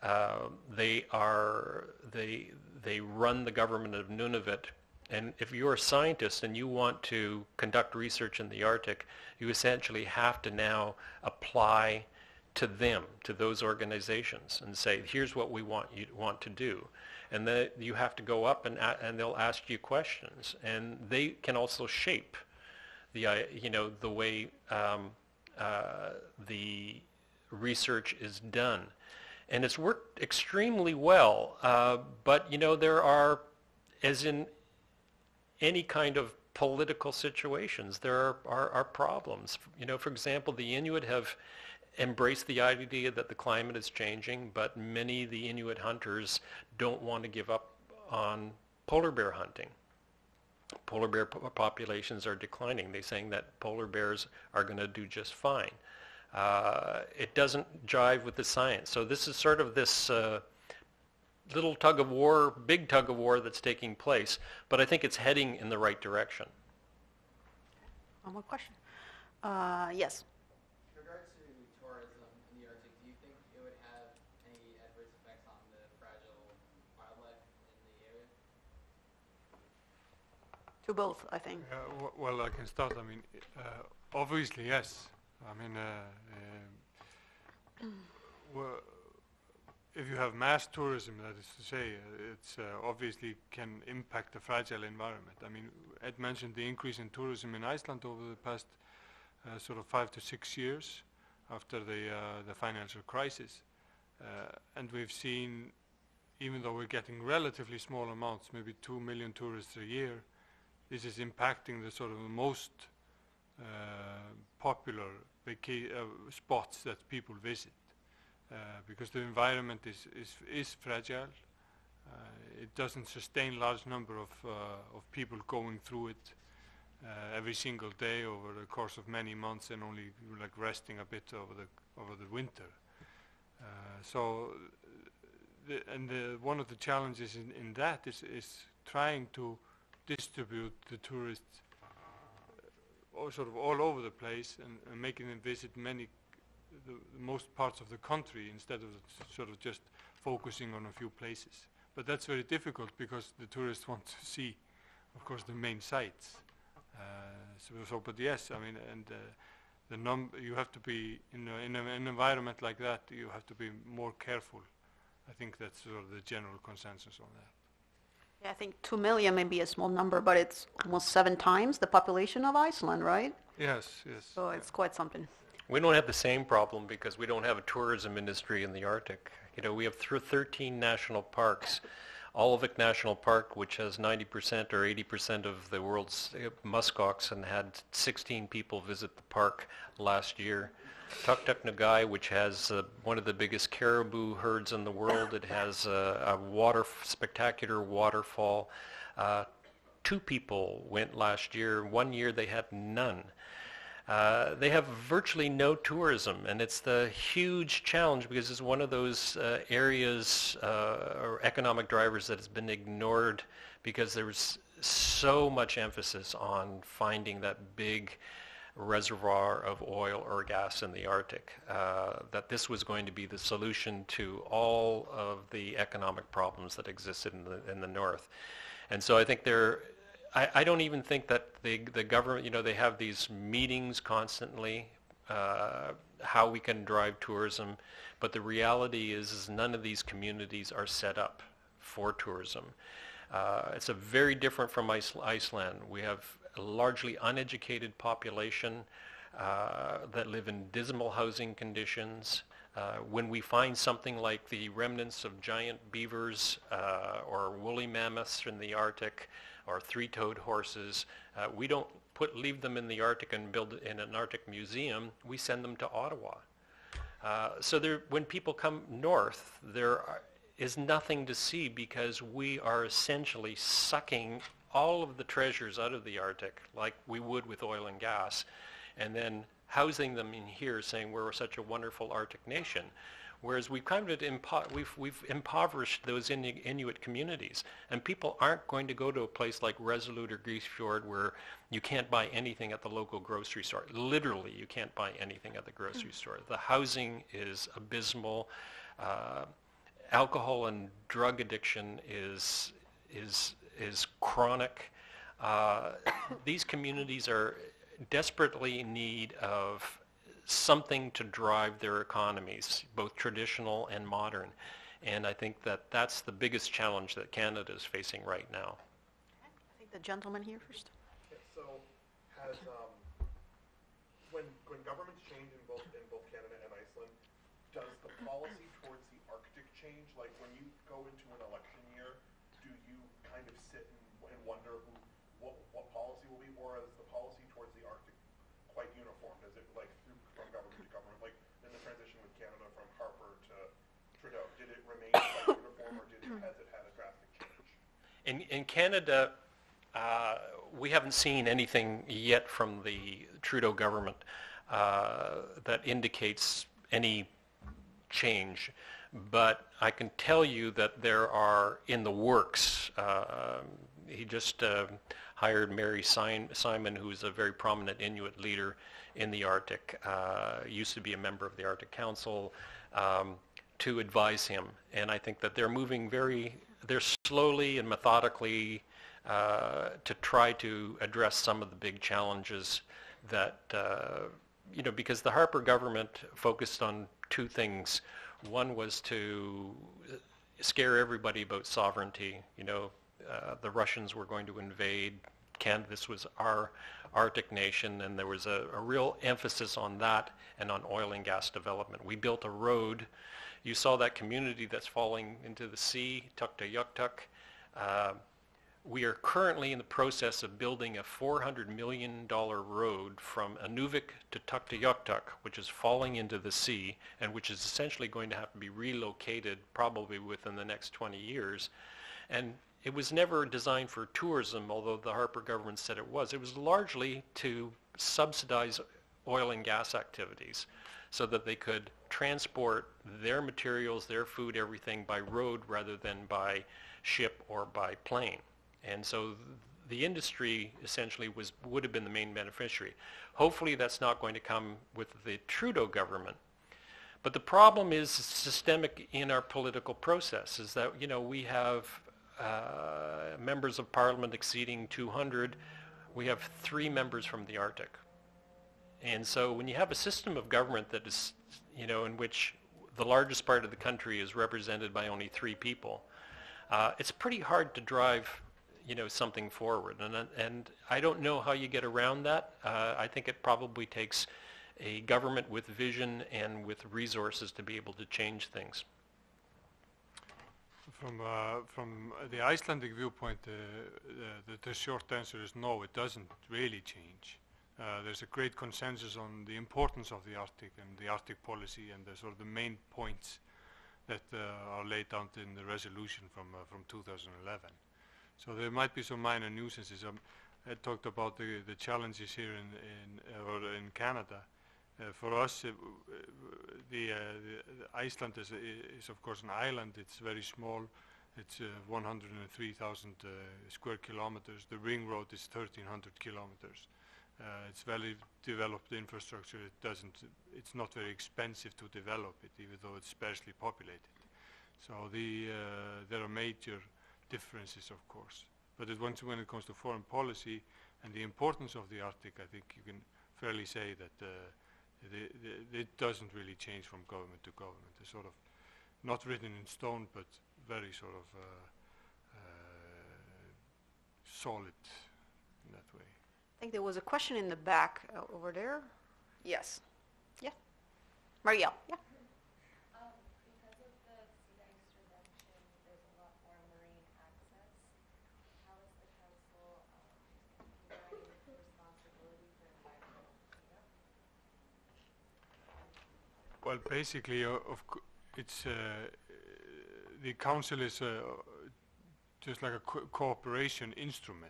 They run the government of Nunavut, and if you're a scientist and you want to conduct research in the Arctic, you essentially have to now apply to them, to those organizations, and say, here's what we want to do. And then you have to go up and they'll ask you questions, and they can also shape the way the research is done. And it's worked extremely well, but there are, as in any kind of political situations, there are problems. For example, the Inuit have embraced the idea that the climate is changing, but many of the Inuit hunters don't want to give up on polar bear hunting. Polar bear populations are declining. They're saying that polar bears are going to do just fine. It doesn't jive with the science. So this is sort of this little tug of war, big tug of war that's taking place, but I think it's heading in the right direction. One more question. Yes. In regards to tourism in the Arctic, do you think it would have any adverse effects on the fragile wildlife in the area? To both, I think. Well, I can start. I mean, obviously, yes. I mean, well, if you have mass tourism, that is to say, it's obviously can impact the fragile environment. I mean, Ed mentioned the increase in tourism in Iceland over the past sort of 5 to 6 years after the financial crisis, and we've seen even though we're getting relatively small amounts, maybe 2 million tourists a year, this is impacting the sort of the most popular spots that people visit, because the environment is fragile. It doesn't sustain large number of people going through it every single day over the course of many months, and only like resting a bit over the winter. One of the challenges in that is trying to distribute the tourists sort of all over the place, and making them visit the most parts of the country instead of sort of just focusing on a few places. But that's very difficult because the tourists want to see, of course, the main sites. But yes, I mean, and you have to be in an environment like that. You have to be more careful. I think that's sort of the general consensus on that. Yeah, I think 2 million may be a small number, but it's almost 7 times the population of Iceland, right? Yes, yes. So it's quite something. We don't have the same problem because we don't have a tourism industry in the Arctic. You know, we have 13 national parks. Olivec National Park, which has 90% or 80% of the world's muskox, and had 16 people visit the park last year. Tuktuk Nagai, which has one of the biggest caribou herds in the world. It has a spectacular waterfall. 2 people went last year. 1 year they had none. They have virtually no tourism, and it's the huge challenge because it's one of those areas or economic drivers that has been ignored because there's so much emphasis on finding that big reservoir of oil or gas in the Arctic, that this was going to be the solution to all of the economic problems that existed in the north. And so I think I don't even think that the government, you know, they have these meetings constantly, how we can drive tourism, but the reality is none of these communities are set up for tourism. It's a very different from Iceland. We have a largely uneducated population that live in dismal housing conditions. When we find something like the remnants of giant beavers or woolly mammoths in the Arctic, or 3-toed horses, we don't leave them in the Arctic and build in an Arctic museum. We send them to Ottawa. So when people come north, there is nothing to see because we are essentially sucking all of the treasures out of the Arctic like we would with oil and gas, and then housing them in here saying we're such a wonderful Arctic nation. Whereas we've kind of we've impoverished those Inuit communities, and people aren't going to go to a place like Resolute or Grisfjord where you can't buy anything at the local grocery store. Literally, you can't buy anything at the grocery store. The housing is abysmal. Alcohol and drug addiction is chronic. These communities are desperately in need of something to drive their economies, both traditional and modern. And I think that that's the biggest challenge that Canada is facing right now. I think the gentleman here first. Yeah, so has when governments change in both Canada and Iceland, does the policy towards the Arctic change? Like when you go into an election year, do you kind of sit and wonder what policy will be, or is the policy towards the Arctic quite uniform? Is it like from government to government, like in the transition with Canada from Harper to Trudeau? Did it remain quite uniform, or has it had a drastic change? In Canada, we haven't seen anything yet from the Trudeau government that indicates any change. But I can tell you that there are in the works. He just hired Mary Simon, who is a very prominent Inuit leader in the Arctic, used to be a member of the Arctic Council, to advise him. And I think that they're moving they're slowly and methodically to try to address some of the big challenges that, because the Harper government focused on 2 things. One was to scare everybody about sovereignty. The Russians were going to invade Canada, this was our Arctic nation, and there was a real emphasis on that and on oil and gas development. We built a road. You saw that community that's falling into the sea, Tuktoyaktuk. We are currently in the process of building a $400 million road from Inuvik to Tuktoyaktuk, which is falling into the sea and which is essentially going to have to be relocated probably within the next 20 years. And it was never designed for tourism, although the Harper government said it was. It was largely to subsidize oil and gas activities so that they could transport their materials, their food, everything by road rather than by ship or by plane. And so the industry essentially would have been the main beneficiary. Hopefully that's not going to come with the Trudeau government. But the problem is systemic in our political process, is that, you know, we have members of parliament exceeding 200. We have 3 members from the Arctic. And so when you have a system of government that is, you know, in which the largest part of the country is represented by only 3 people, it's pretty hard to drive, you know, something forward. And I don't know how you get around that. I think it probably takes a government with vision and with resources to be able to change things. From the Icelandic viewpoint, the short answer is no, it doesn't really change. There's a great consensus on the importance of the Arctic and the Arctic policy and the sort of the main points that are laid out in the resolution from 2011. So there might be some minor nuisances. I talked about the challenges here in Canada. For us, the Iceland is of course an island. It's very small. It's 103,000 square kilometers. The ring road is 1,300 kilometers. It's very developed infrastructure. It's not very expensive to develop it, even though it's sparsely populated. So there are major differences, of course. But when it comes to foreign policy and the importance of the Arctic, I think you can fairly say that it doesn't really change from government to government. It's sort of not written in stone, but very sort of solid in that way. I think there was a question in the back over there. Yes. Yeah. Marielle. Yeah. Because of the sea ice reduction, there's a lot more marine access. How is the council dividing responsibility for environmental cleanup? Well, basically, it's the council is just like a cooperation instrument.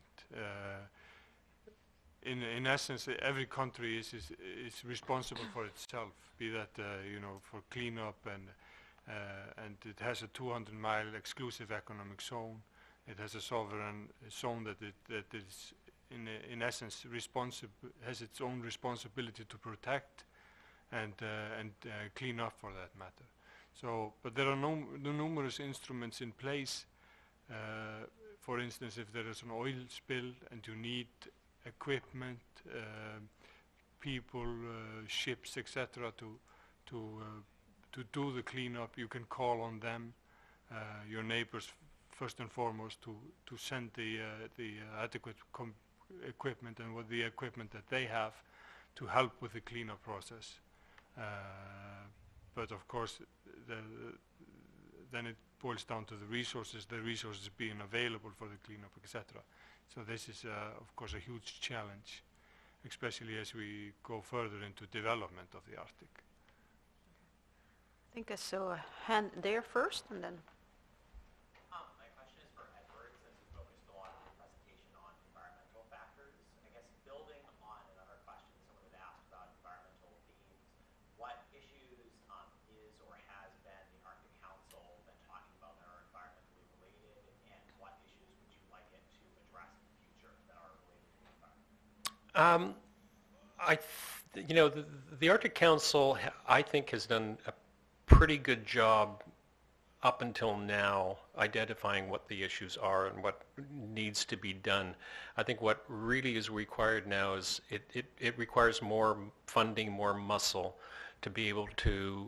In essence, every country is responsible for itself, be that you know, for cleanup, and it has a 200-mile exclusive economic zone. It has a sovereign zone that is in essence has its own responsibility to protect and clean up, for that matter. So, but there are numerous instruments in place. For instance, if there is an oil spill and you need equipment, people, ships, etc., to do the cleanup, you can call on them, your neighbors first and foremost, to send the adequate equipment and with the equipment that they have to help with the cleanup process. But of course, then it boils down to the resources being available for the cleanup, etc. So this is, of course, a huge challenge, especially as we go further into development of the Arctic. I think I saw a hand there first, and then. My question is for Edward, since you focused a lot of the presentation on environmental factors. I guess building on another question someone had asked about environmental themes, what issues is or has been the Arctic Council been talking about that are environmentally related, and what issues would you like it to address in the future that are related to the environment? You know, the Arctic Council, I think, has done a pretty good job up until now identifying what the issues are and what needs to be done. I think what really is required now is it requires more funding, more muscle to be able to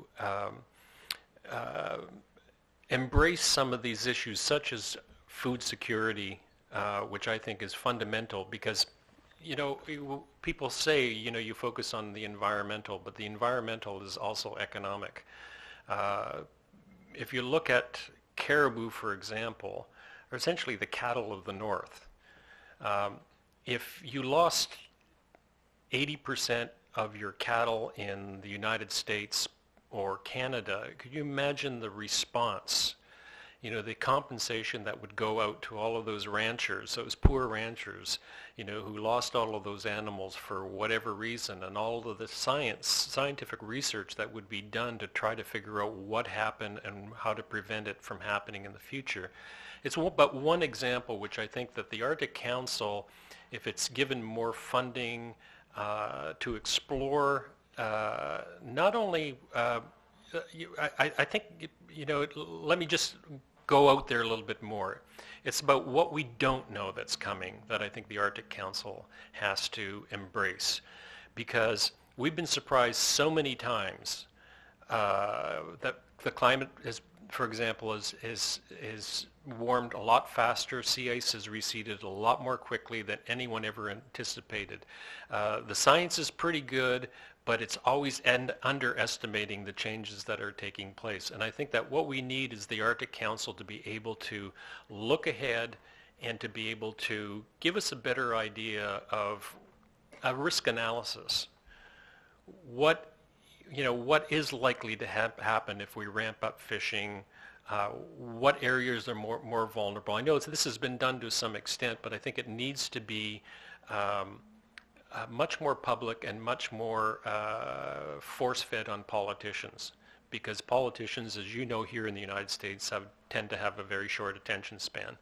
embrace some of these issues, such as food security, which I think is fundamental because, people say, you focus on the environmental, but the environmental is also economic. If you look at caribou, for example, are essentially the cattle of the north. If you lost 80% of your cattle in the United States or Canada, could you imagine the response? The compensation that would go out to all of those ranchers, those poor ranchers, who lost all of those animals for whatever reason, and all of the scientific research that would be done to try to figure out what happened and how to prevent it from happening in the future. It's but one example which I think that the Arctic Council, if it's given more funding to explore, not only, I think, let me just go out there a little bit more. It's about what we don't know that's coming that I think the Arctic Council has to embrace, because we've been surprised so many times that the climate is, for example, is warmed a lot faster. Sea ice has receded a lot more quickly than anyone ever anticipated. The science is pretty good, but it's always underestimating the changes that are taking place. And I think that what we need is the Arctic Council to be able to look ahead and to be able to give us a better idea of a risk analysis. What is likely to happen if we ramp up fishing? What areas are more vulnerable? I know this has been done to some extent, but I think it needs to be much more public and much more force-fed on politicians, because politicians, as you know, here in the United States tend to have a very short attention span.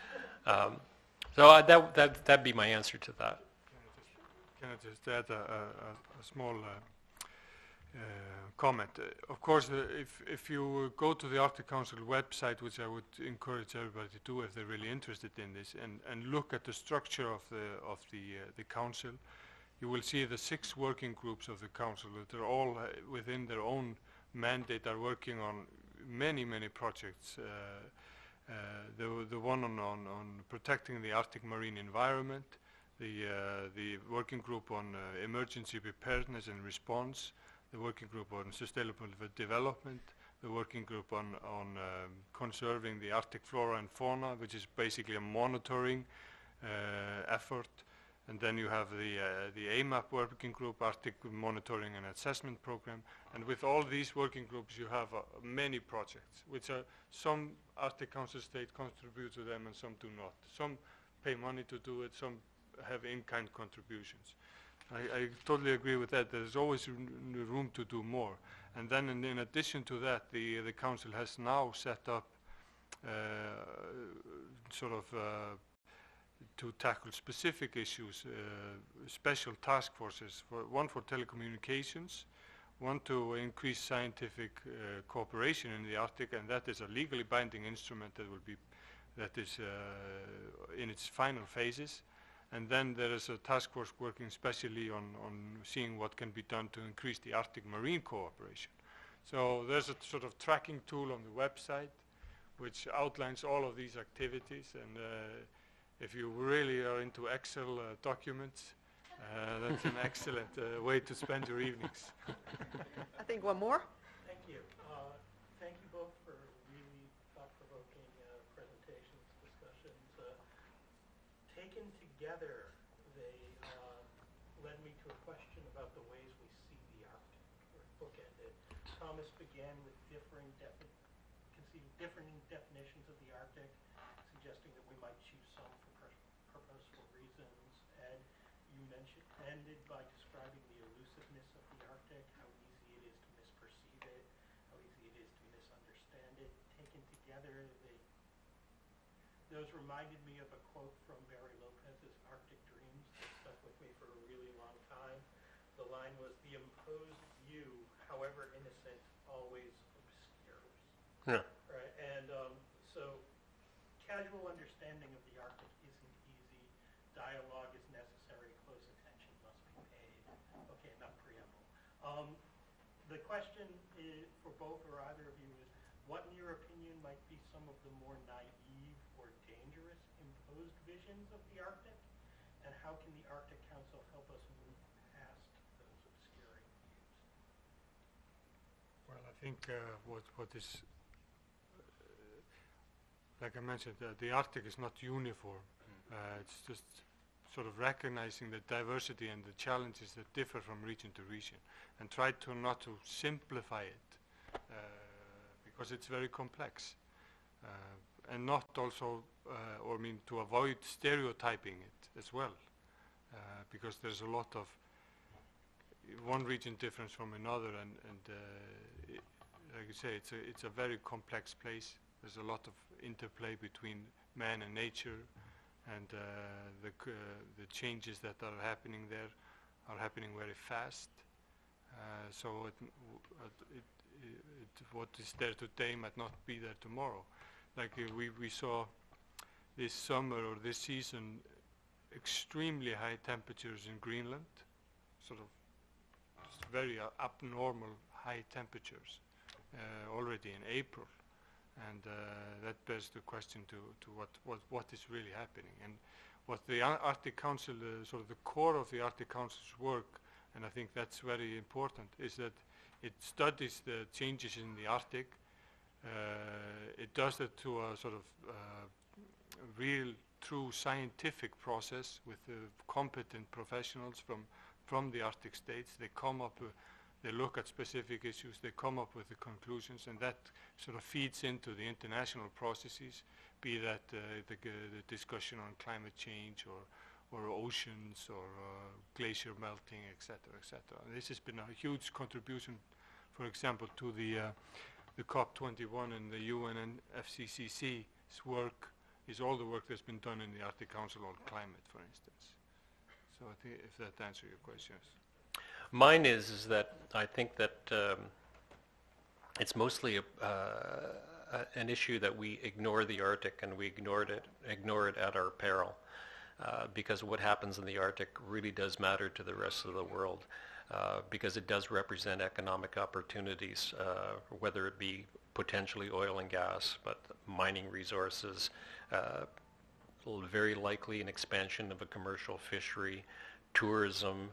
So that'd be my answer to that. Can I just add a small comment? Of course, if you go to the Arctic Council website, which I would encourage everybody to do if they're really interested in this, and look at the structure of the council, you will see the 6 working groups of the council that are all within their own mandate are working on many projects. The one on protecting the Arctic marine environment, the working group on emergency preparedness and response, the working group on sustainable development, the working group on conserving the Arctic flora and fauna, which is basically a monitoring effort. And then you have the AMAP working group, Arctic Monitoring and Assessment Program. And with all these working groups, you have many projects, which are some Arctic Council states contribute to them and some do not. Some pay money to do it, some have in-kind contributions. I totally agree with that. There's always room to do more. And then in addition to that, the Council has now set up to tackle specific issues, special task forces, one for telecommunications, one to increase scientific cooperation in the Arctic, and that is a legally binding instrument that is in its final phases. And then there is a task force working specially on seeing what can be done to increase the Arctic marine cooperation. So there's a sort of tracking tool on the website which outlines all of these activities, and if you really are into Excel documents, that's an excellent way to spend your evenings. I think one more. Thank you. Thank you both for really thought-provoking presentations, discussions. Taken together, they led me to a question about the ways we see the Arctic, or bookended. Thomas began with differing definitions of the Arctic, suggesting that we might choose some for purposeful reasons. Ed, you ended by describing the elusiveness of the Arctic, how easy it is to misperceive it, how easy it is to misunderstand it. Taken together, those reminded me of a quote from Barry Lopez's Arctic Dreams that stuck with me for a really long time. The line was, "The imposed view, however innocent, always obscures." Yeah. Right, and so casual understanding of the Arctic isn't easy. Dialogue is necessary. Close attention must be paid. Okay, enough preamble. The question is, for both or either of you, is what, in your opinion, might be some of the more naive or dangerous imposed proposed visions of the Arctic, and how can the Arctic Council help us move past those obscuring views? Well, I think what is, like I mentioned, the Arctic is not uniform. It's just sort of recognizing the diversity and the challenges that differ from region to region, and try to not to simplify it because it's very complex, and not also, or I mean, to avoid stereotyping it as well, because there's a lot of one region difference from another, and like you say, it's a very complex place. There's a lot of interplay between man and nature, and the changes that are happening there are happening very fast. So what is there today might not be there tomorrow. Like we saw this summer or this season extremely high temperatures in Greenland, sort of just very abnormal high temperatures already in April. And that bears the question to what is really happening. And what the Arctic Council, sort of the core of the Arctic Council's work, and I think that's very important, is that it studies the changes in the Arctic. It does it to a sort of real, true scientific process with competent professionals from the Arctic states. They come up they look at specific issues, they come up with the conclusions, and that sort of feeds into the international processes, be that the discussion on climate change or oceans or glacier melting, etc., etc. This has been a huge contribution, for example, to the COP21 and the UN and FCCC's work, is all the work that's been done in the Arctic Council on climate, for instance. So I think if that answers your questions. Mine is that I think that it's mostly an issue that we ignore the Arctic, and we ignore it at our peril, because what happens in the Arctic really does matter to the rest of the world, because it does represent economic opportunities, whether it be potentially oil and gas, but mining resources, very likely an expansion of a commercial fishery, tourism.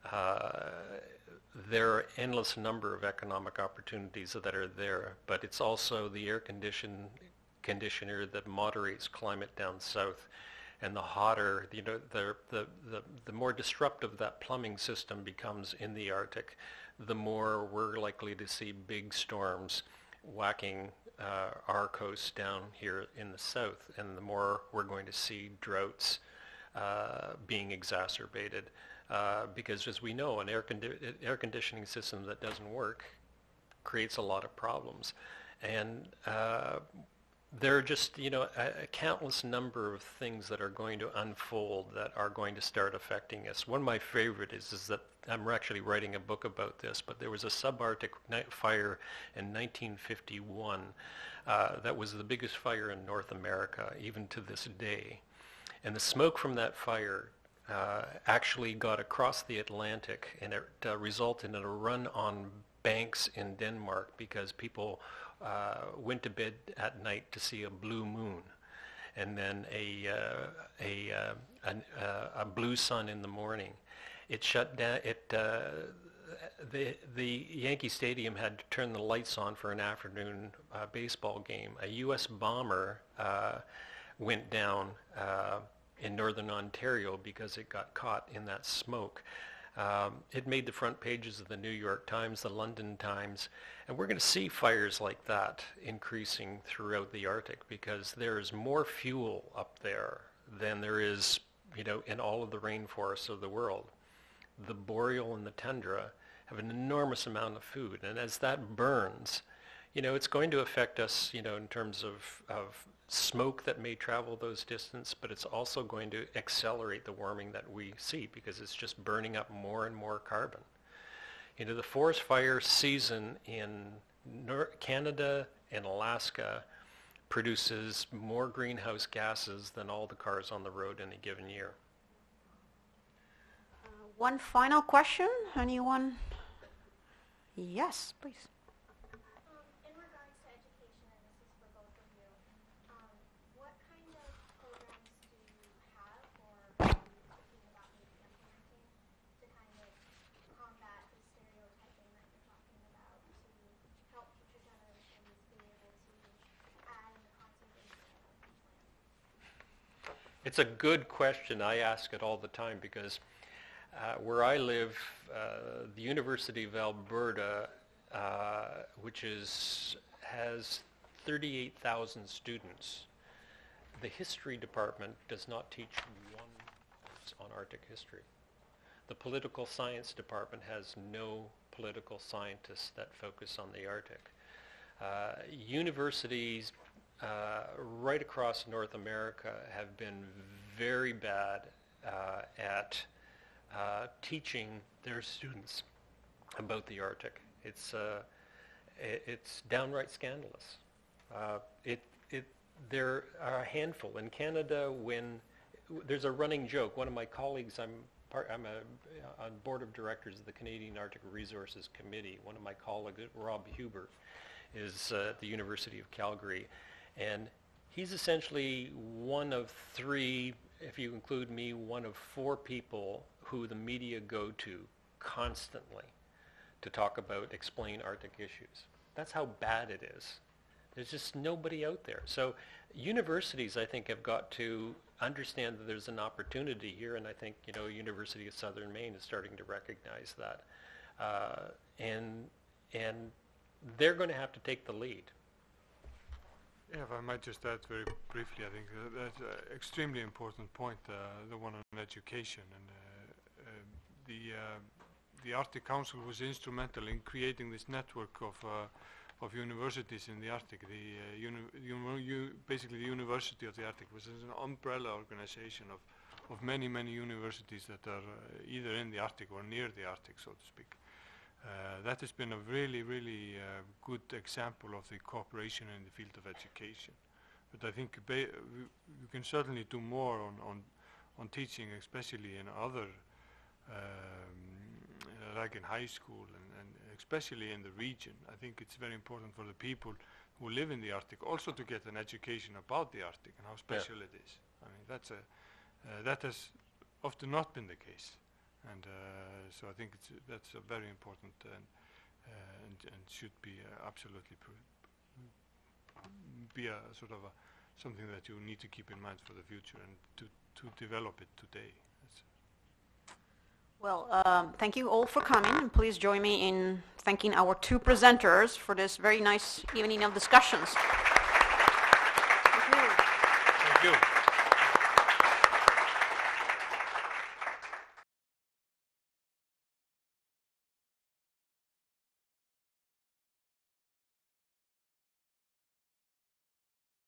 There are endless number of economic opportunities that are there, but it's also the air conditioner that moderates climate down south, and the hotter, the more disruptive that plumbing system becomes in the Arctic, the more we're likely to see big storms whacking our coast down here in the south, and the more we're going to see droughts being exacerbated. Because as we know, an air conditioning system that doesn't work creates a lot of problems. And there are just, a countless number of things that are going to unfold that are going to start affecting us. One of my favorite is that I'm actually writing a book about this, but there was a subarctic fire in 1951 that was the biggest fire in North America, even to this day. And the smoke from that fire actually got across the Atlantic, and it resulted in a run on banks in Denmark because people went to bed at night to see a blue moon, and then a blue sun in the morning. It shut down. The Yankee Stadium had to turn the lights on for an afternoon baseball game. A U.S. bomber went down in northern Ontario because it got caught in that smoke. It made the front pages of the New York Times, the London Times, and we're going to see fires like that increasing throughout the Arctic because there is more fuel up there than there is, in all of the rainforests of the world. The boreal and the tundra have an enormous amount of food, and as that burns, it's going to affect us, in terms of smoke that may travel those distances, but it's also going to accelerate the warming that we see because it's just burning up more and more carbon. The forest fire season in Canada and Alaska produces more greenhouse gases than all the cars on the road in a given year. One final question. Anyone? Yes, please. In regards to education, and this is for both of you, what kind of programs do you It's a good question. I ask it all the time because where I live, the University of Alberta, which has 38,000 students, the history department does not teach one course on Arctic history. The political science department has no political scientists that focus on the Arctic. Universities right across North America have been very bad at teaching their students about the Arctic. It's downright scandalous. There are a handful in Canada. When there's a running joke, one of my colleagues, I'm on board of directors of the Canadian Arctic Resources Committee. One of my colleagues, Rob Huber, is at the University of Calgary, and he's essentially one of three, if you include me, one of four people who the media go to constantly to talk about, explain Arctic issues. That's how bad it is. There's just nobody out there. So universities, I think, have got to understand that there's an opportunity here, and I think, University of Southern Maine is starting to recognize that. And they're going to have to take the lead. Yeah, if I might just add very briefly, I think that's an extremely important point, the one on education. And the Arctic Council was instrumental in creating this network of universities in the Arctic. Basically, the University of the Arctic was an umbrella organization of many, many universities that are either in the Arctic or near the Arctic, so to speak. That has been a really, really good example of the cooperation in the field of education. But I think we can certainly do more on teaching, especially in other, like in high school and especially in the region. I think it's very important for the people who live in the Arctic also to get an education about the Arctic and how special it is. I mean, that has often not been the case. And so I think that's a very important and should be absolutely be a sort of something that you need to keep in mind for the future and to develop it today. Well, thank you all for coming, and please join me in thanking our two presenters for this very nice evening of discussions. Thank you. Thank you.